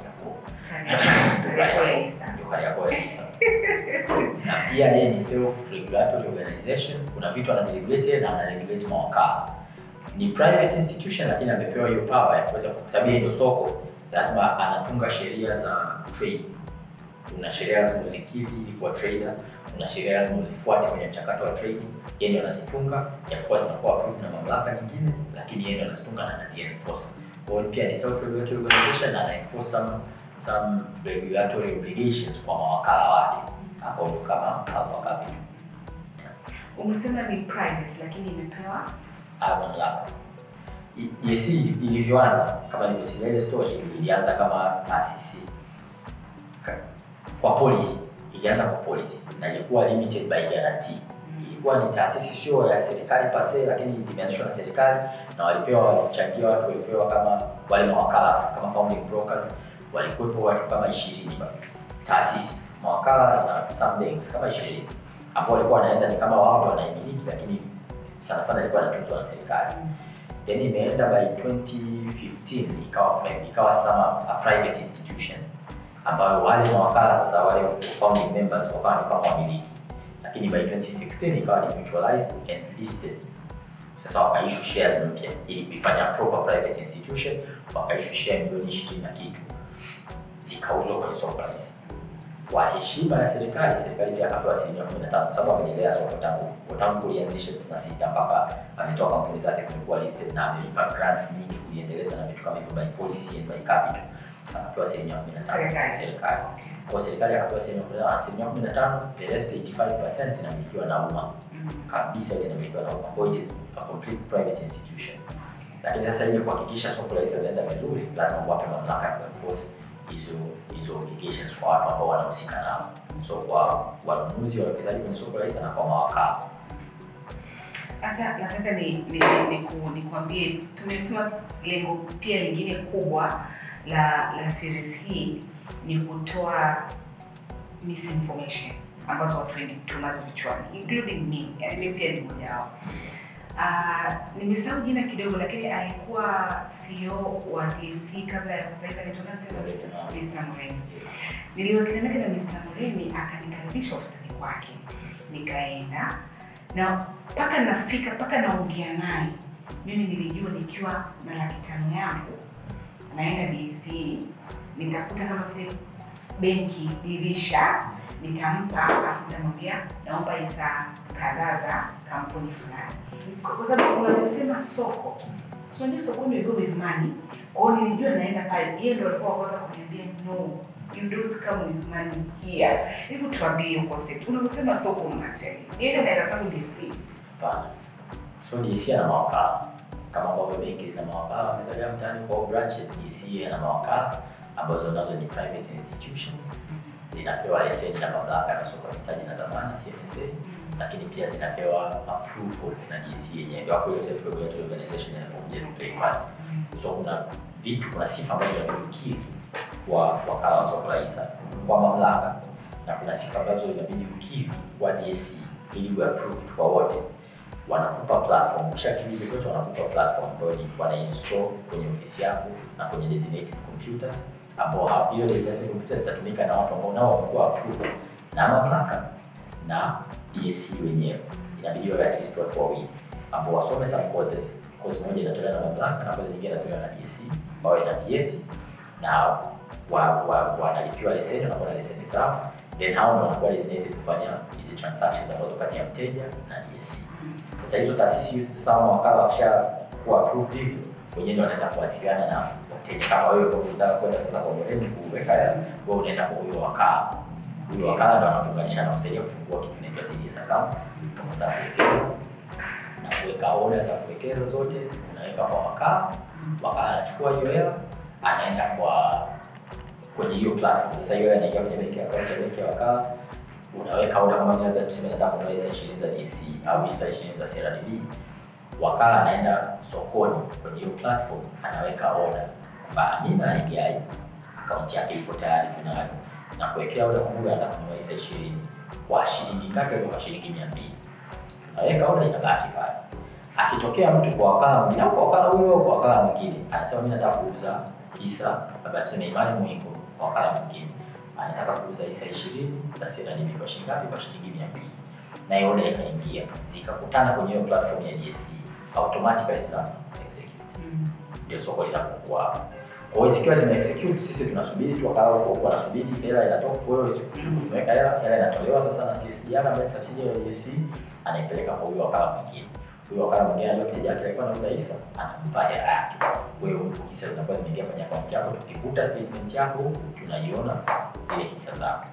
Kariakoo hisa. Na pia yeye ni self regulatory organization. Kuna vitu anaregulate na anaregulate mawakala. Ni private institution lakini amepewa hiyo power ya kuweza kusabia ndio soko, lazima anatunga sheria za trade. Una sheria lazima uzikidhi ili kuwa trader, una sheria lazima uzifuate kwenye mchakato wa trading. Yeye ndio anazitunga, japokuwa zinakuwa approved na mamlaka nyingine, lakini yeye ndio anazitunga na anazienforce. Kwa hiyo pia ni self-regulatory organization na anaenforce some regulatory obligations kwa mawakala wake hapo kama Alpha Capital. Umesema ni private lakini imepewa mamlaka. DSE ilivyoanza kama nilivyosema ile story ilianza kama taasisi kwa policy. Ilianza kwa policy na ilikuwa limited by guarantee. Ilikuwa ni taasisi sio ya serikali pase, lakini imeanzishwa na serikali na walipewa kuchangia watu, walipewa kama wale mawakala kama founding brokers, walikuwepo watu kama 20 taasisi mawakala na some banks kama 20 hapo walikuwa wanaenda ni kama wao wanaimiliki, lakini sana ilikuwa inatunzwa na serikali. Then imeenda by 2015 ikawa sama a private institution ambayo wale mawakala sasa wale founding members wakawa kama wamiliki, lakini by 2016 ikawa demutualized and listed. Sasa wakaissue shares mpya ili kuifanya proper private institution, wakaissue share milioni 20 na kitu zikauzwa kwenye soko la hisa. Kwa heshima ya serikali pia akapewa 15% sababu amejelea soko tangu kulianzisha 96 mpaka ametoa kampuni zake zimekuwa listed na amelipa grants nyingi kuendeleza na vitu kama hivyo by policy and by capital. Akapewa 15% serikali. Kwa serikali akapewa 15%, the rest 85% inamilikiwa na umma. Kabisa inamilikiwa na umma. Kwa hiyo it is a complete private institution. Lakini sasa ili kuhakikisha soko la hisa linaenda vizuri, lazima wape mamlaka ya kuenforce hizo obligations kwa watu ambao wanahusika nao. So kwa wanunuzi wa wawekezaji kwenye soko la hisa na kwa mawakala. Sasa nataka nikwambie tumesema lengo pia lingine kubwa la series hii ni kutoa misinformation ambazo watu wengi tunazo vichwani, including me. Yaani mimi pia ni mmoja wao. Nimesahau jina kidogo, lakini alikuwa CEO wa DSC kabla ya sasa hivi anaitwa Mr. Muremi. Niliwasiliana na Mr. Muremi, akanikaribisha ofisini kwake. Nikaenda na mpaka naongea naye, mimi nilijua nikiwa na 500,000 yangu naenda DSC, nitakuta kama vile benki dirisha, nitampa afu nitamwambia naomba hisa kadhaa za kampuni fulani. Kwa sababu unavyosema soko, unajua soko ni go with money. Kwa hiyo nilijua naenda pale, yeye ndio alikuwa kwanza kuniambia no, you don't come with money here. Hebu tuambie concept. Unavyosema soko unacheli. Yeye naenda sababu DSC. Hapana. So DSC ana mawakala. Kama ambavyo benki zina mawakala wamezalia mtaani kwa branches, DSC ana mawakala ambazo nazo ni private institutions. Zinapewa leseni na mamlaka ya soko la mitaji na dhamana CMSA, lakini pia zinapewa approval na DSC yenyewe, ndio kwa self regulatory organization ya play part. So kuna sifa ambazo zinabidi kwa wakala wa soko la hisa kwa mamlaka, na kuna sifa ambazo inabidi kukidhi kwa DSC ili uwe approved kwa wote. Wanakupa platform, ushakidhi kwetu wanakupa platform ambayo ni wanainstall kwenye ofisi yako na kwenye designated computers, ambao hiyo designated computers zitatumika na watu ambao nao wamekuwa approved na mamlaka na DSC wenyewe. Inabidi wawe at least watu wawili ambao wasome some course moja inatolewa na mamlaka na course nyingine inatolewa na DSC, ambao ina vyeti na wanalipiwa leseni na kuna leseni zao, then hao ndio wanakuwa designated kufanya hizi transactions ambazo kati ya mteja na DSC. Sasa hizo taasisi sawa wakala wakishakuwa approved hivyo, wenyewe ndio wanaweza kuwasiliana na wateja. Kama wewe unataka kwenda sasa kwa Muremi kuweka wewe unaenda kwa huyo wakala. Huyo wakala ndio anakuunganisha na kusaidia kufungua kitu kinaitwa CDS account, unataka kuwekeza na kuweka order za kuwekeza zote, unaweka kwa wakala. Wakala anachukua hiyo hela, anaenda kwenye hiyo platform. Sasa hiyo inaingia kwenye benki account ya benki ya wakala. Unaweka order kama vile tuseme nataka kununua hisa 20 za DSC au hisa 20 za CRDB. Wakala anaenda sokoni kwenye hiyo platform, anaweka order kwamba Amina anaingia account yake ipo tayari kunayo, na kuwekea order kwa muda anataka kununua hisa 20 kwa shilingi ngapi? Kwa shilingi 200. Anaweka order inabaki pale. Akitokea mtu kwa wakala mwingine au kwa wakala huyo kwa wakala mwingine anasema mimi nataka kuuza hisa, labda tuseme Imani Mwingo kwa wakala mwingine anataka kuuza hisa 20 za CRDB kwa shilingi ngapi? Kwa shilingi 200. Na hiyo order ikaingia, zikakutana kwenye hiyo platform ya DSC, automatically zina execute. Ndio soko linapokuwa. Kwa hiyo zikiwa zina execute, sisi tunasubiri tu wakala huko wanasubiri hela inatoka. Kwa hiyo tunaweka hela inatolewa sasa na CSDR ambaye subsidiary ya DSC anaipeleka kwa huyo wakala mwingine. Huyo wakala mwingine anajua mteja wake alikuwa anauza hisa, anampa hela yake. Kwa hiyo hisa zinakuwa zimeingia kwenye account yako, tukivuta statement yako tunaiona zile hisa zako.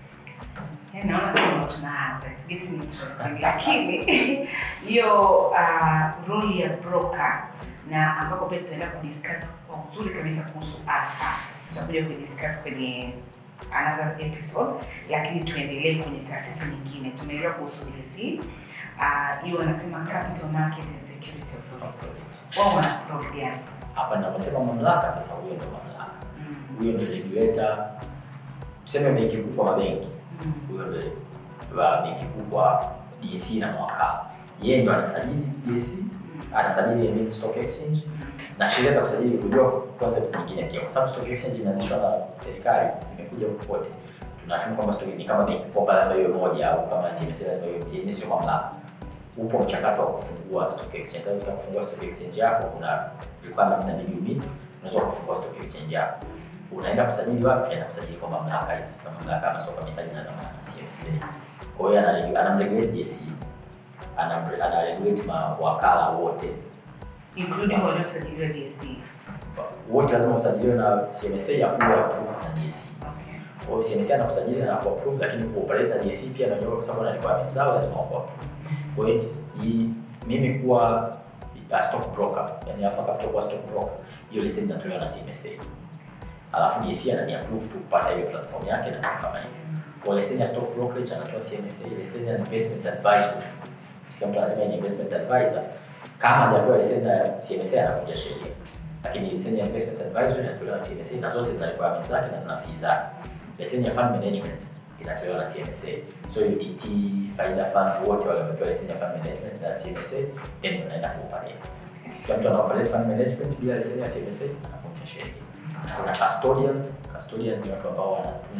Naona kama tunaanza, it's getting interesting. Lakini hiyo role ya broker na ambako pia tutaenda kudiscuss kwa uzuri kabisa kuhusu alpha. Tutakuja kudiscuss kwenye another episode, lakini tuendelee kwenye taasisi nyingine. Tumeelewa kuhusu DSC. Hiyo wanasema Capital Market and Security Authority. Wao wana program. Hapa ninaposema mamlaka sasa, huyo ndio mamlaka. Huyo ndio regulator. Tuseme benki kubwa mabenki. Huyo ndio benki kubwa DSC na mawakala. Yeye ndio anasajili DSC, anasajili Emirates Stock Exchange, na sheria za kusajili kujua concepts nyingine pia. Kwa sababu Stock Exchange inaanzishwa na serikali, imekuja popote. Tunashuku kwamba stock ni kama benki kwa lazima hiyo moja au kama CMSA lazima hiyo yenyewe sio mamlaka. Upo mchakato wa kufungua Stock Exchange. Kama unataka kufungua Stock Exchange yako, kuna requirements na limits, unaweza kufungua Stock Exchange yako. Unaenda kusajili wapi? Unaenda kusajili kwa mamlaka hiyo. Sasa mamlaka ya masoko mitaji na dhamana CMSA. Kwa hiyo anamregulate DSC, anaregulate mawakala wote including waliosajiliwa DSC. Wote lazima usajiliwe na CMSA afungwe approve na DSC. Okay. Kwa hiyo CMSA anakusajili na approve, lakini kuoperate na DSC pia na wenyewe kwa sababu na requirements zao lazima approve. Kwa hiyo mimi kuwa stock broker, yani afa kuwa stock broker, hiyo leseni inatolewa na CMSA. Alafu DSC anani-approve tu kupata hiyo platform yake na kama hiyo. Kwa leseni ya stock brokerage anatoa CMSA, leseni ya investment advisor. Sio mtu anasema ni investment advisor. Kama hajapewa leseni ya CMSA anavunja sheria. Lakini leseni ya investment advisor inatolewa na CMSA na zote zina requirements zake na zina fees zake. Leseni ya fund management inatolewa na CMSA. So UTT, Faida Fund, wote wale wamepewa leseni ya fund management na CMSA, then wanaenda kuoperate. Kama mtu anaoperate fund management bila leseni ya CMSA, anafunja sheria. Kuna custodians ni watu ambao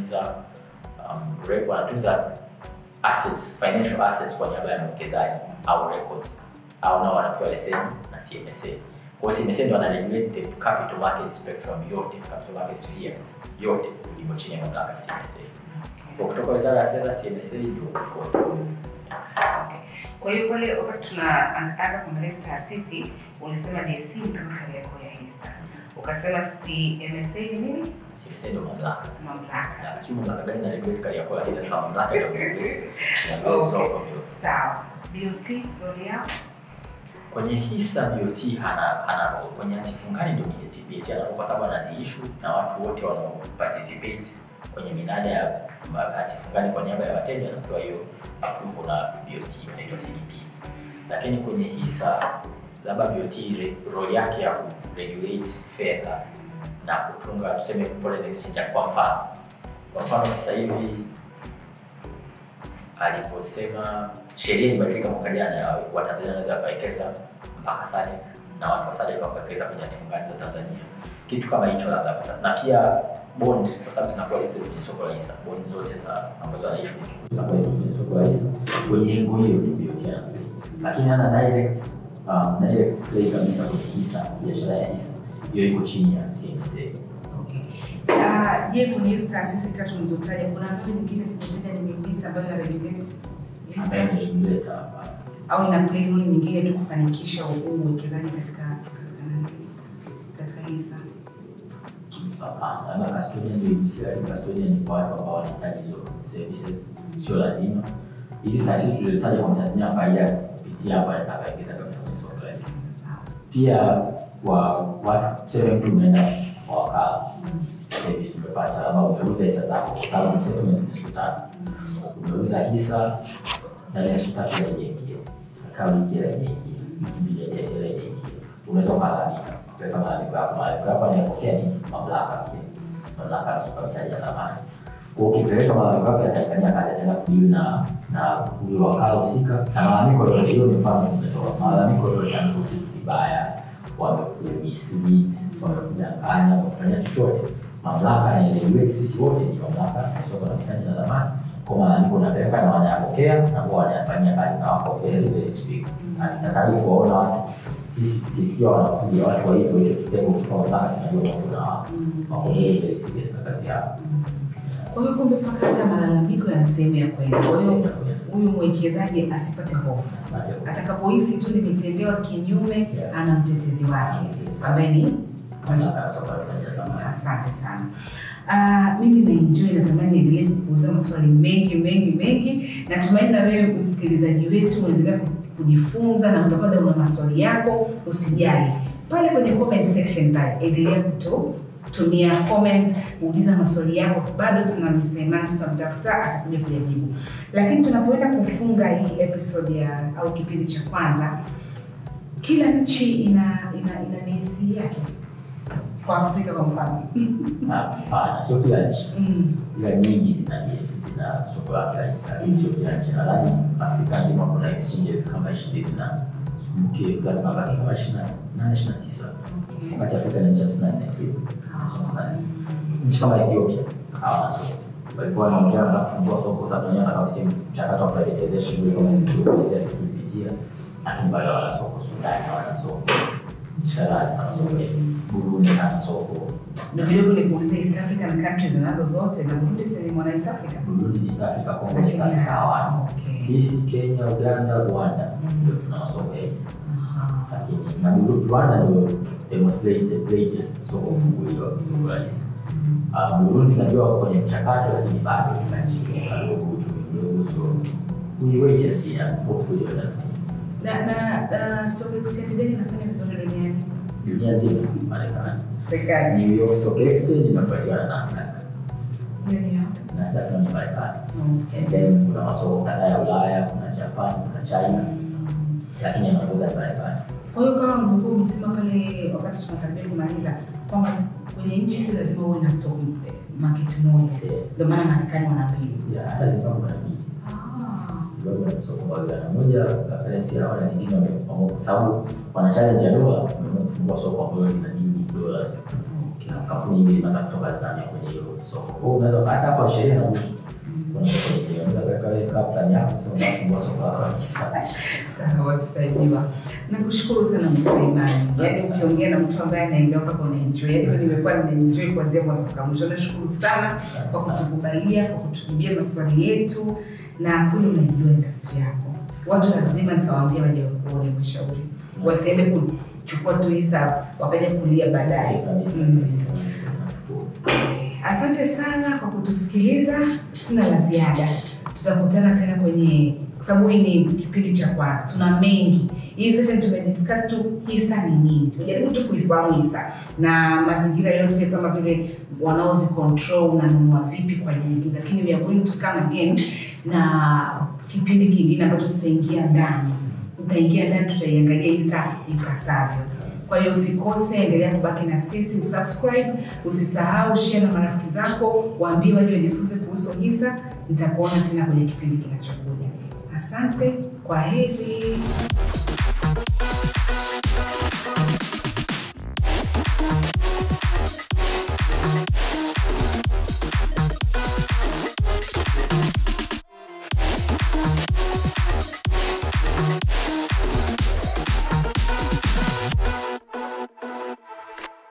wanatunza assets, financial assets kwa niaba ya mwekezaji au records, au nao wanapewa leseni na CMSA. Kwa hiyo CMSA ndio anaregulate the capital market spectrum yote, capital market sphere yote iko chini ya mamlaka ya CMSA. Kwa kutoka Wizara ya Fedha, CMSA ndio kwa. Kwa hiyo pale wakati tunaanza kuangalia taasisi, ulisema DSC ni kama Kariakoo ya hisa. Ukasema CMSA ni nini? CMSA ndio mamlaka. Mamlaka. Sio mamlaka gani na regulate Kariakoo ya hisa, sawa mamlaka ya regulate. Sawa. BOT role yao? Kwenye hisa BOT hana role. Kwenye hatifungani ndio BOT ana, kwa sababu anaziissue na watu wote wanao participate kwenye minada ya hatifungani kwa niaba ya wateja wanapewa hiyo approval na BOT inaitwa CDPs. Lakini kwenye hisa labda BOT role yake ya regulate fedha na kutunga tuseme foreign exchange kwa mfano. Kwa mfano sasa hivi aliposema sheria ilibadilika mwaka jana, Watanzania wanaweza kuwekeza mpaka SADC na watu wa SADC wakawekeza kwenye hatifungani za Tanzania. Kitu kama hicho labda kwa sababu na pia bond kwa sababu zinakuwa listed kwenye soko la hisa, bond zote za ambazo anaissue zinakuwa listed kwenye soko la hisa. Kwenye lengo hiyo ndio BOT anaplay. Lakini ana direct play kabisa kwenye hisa, biashara ya hisa. Hiyo iko chini ya CMSA. Je, kwenye taasisi tatu nilizotaja kuna vipi nyingine zinazotaja ni mibisa ambayo ina regulate au ina play role nyingine tu kufanikisha uwekezaji katika hisa? Hapana, custodian ni watu ambao wanahitaji hizo services, sio lazima. Hizi taasisi tulizotaja kwa Tanzania Faida kupitia hapa inaweza kuwekeza kabisa kwenye soko la hisa. Pia kwa watu tuseme mtu umeenda kwa wakala service umepata labda umeuza hisa zako kwa sababu settlement ni siku 3. Umeuza hisa na ni siku 3 inaingia. Akaunti ile inaingia. Wiki 2 inaingia. Unaweza kulalamika. Kwa kama malalamiko yanapokea ni mamlaka pia. Mamlaka ya usukamitaji ya dhamana. Kwa ukipeleka malalamiko yako yatafanya kazi tena kujiu na huyo wakala husika. Na malalamiko yote hiyo ni mfano umetoa. Malalamiko yote yanakuwa vibaya, wamekumislead, wamekudanganya, wamefanya chochote. Mamlaka na ile sisi wote ni mamlaka ya soko la mitaji na dhamana. Kwa malalamiko unapeleka na wanayapokea na wao wanayafanyia kazi na wako very speak. Anataka kuona watu sisi tukisikia wanakuja watu wa hivyo hicho kitengo kwa mamlaka tunajua kuna wako very serious na kazi yao. Kwa hiyo kumbe mpaka hata malalamiko yana sehemu ya kweli. Kwa hiyo huyu mwekezaji asipate hofu. Atakapohisi tu limetendewa kinyume, ana mtetezi wake ambaye ni mamlaka ya soko la mitaji na dhamana. Asante sana. Mimi naenjoy na tamani niendelee kuuliza maswali mengi. Natumaini na wewe msikilizaji wetu unaendelea kujifunza na utapata una maswali yako, usijali. Pale kwenye comment section pale endelea kutumia comments, uuliza maswali yako. Bado tuna Mr. Imani tutamtafuta atakuja kuyajibu. Lakini tunapoenda kufunga hii episode au kipindi cha kwanza, kila nchi ina DSC yake. Kwa Afrika kwa mfano. Hapana, sio kila nchi. Ila nyingi zina soko la hisa. Sio kila nchi. Nadhani Afrika nzima kuna exchanges kama 20 na sumuke za kama 29. Wakati Afrika ni 54. Nchi kama Ethiopia hawana soko. Walikuwa wanaongea na kufungua soko sababu wenyewe wanataka mchakato wa privatization ule kama tulielezea sisi kupitia. Lakini bado wana soko, Sudan hawana soko. Chad hawana soko. Burundi hawana soko. Na vile kuuliza East African countries nazo zote na Burundi si mwana East Africa. Burundi ni East Africa, Congo ni East Africa hawana. Sisi Kenya, Uganda, Rwanda ndio tuna masoko ya hisa. Lakini na Rwanda ndio demonstrates the latest soko kufunguliwa kwa hisa. Burundi najua kwenye mchakato lakini bado tunachini kidogo uchumi. We wait and see and hopefully na stock exchange gani inafanya vizuri duniani? Dunia nzima Marekani. New York Stock Exchange inafuatiwa na Nasdaq. Nasdaq ni Marekani. And then kuna masoko kadhaa ya Ulaya, kuna Japan, kuna China. Lakini yanaongoza ni Marekani. Kwa hiyo kama mlikuwa umesema pale wakati tunakaribia kumaliza kwamba kwenye nchi si lazima uwe na stock market moja. Ndio maana Marekani wana mbili. Hata Zimbabwe wana mbili. Zimbabwe wana soko moja, currency yao na nyingine wamepangwa kwa sababu wana challenge ya dola, wamefungua soko ambalo lina dola. Kila kampuni nyingi inaanza kutoka ndani kwenye hilo soko. Kwa hiyo unaweza hata hapa sheria na usu. Unaweza kaweka plan yako sio unafungua soko lako kabisa. Sawa, watusaidiwa. Nakushukuru sana Mr. Imani. Yaani ukiongea na mtu ambaye anaelewa kama unaenjoy. Yaani nimekuwa ninaenjoy kuanzia mwanzo mpaka mwisho. Nashukuru sana kwa kutukubalia, kwa kutujibia maswali yetu na kule unajua industry yako. Watu lazima nitawaambia waje wakuone mshauri. Wasiende kuchukua tu hisa wakaja kulia baadaye. Asante sana kwa kutusikiliza. Sina la ziada. Tutakutana tena kwenye, kwa sababu hii ni kipindi cha kwanza. Tuna mengi. Hii session tumediscuss tu hisa ni nini. Tumejaribu tu kuifahamu hisa na mazingira yote kama vile wanaozi control na nunua vipi kwa nini. Lakini we are going to come again na kipindi kingine ambacho tutaingia ndani. Utaingia ndani tutaiangalia hisa ipasavyo. Kwa hiyo usikose, endelea kubaki na sisi, usubscribe, usisahau share na marafiki zako, waambie waje wajifunze kuhusu hisa. Nitakuona tena kwenye kipindi kinachokuja. Asante, kwaheri.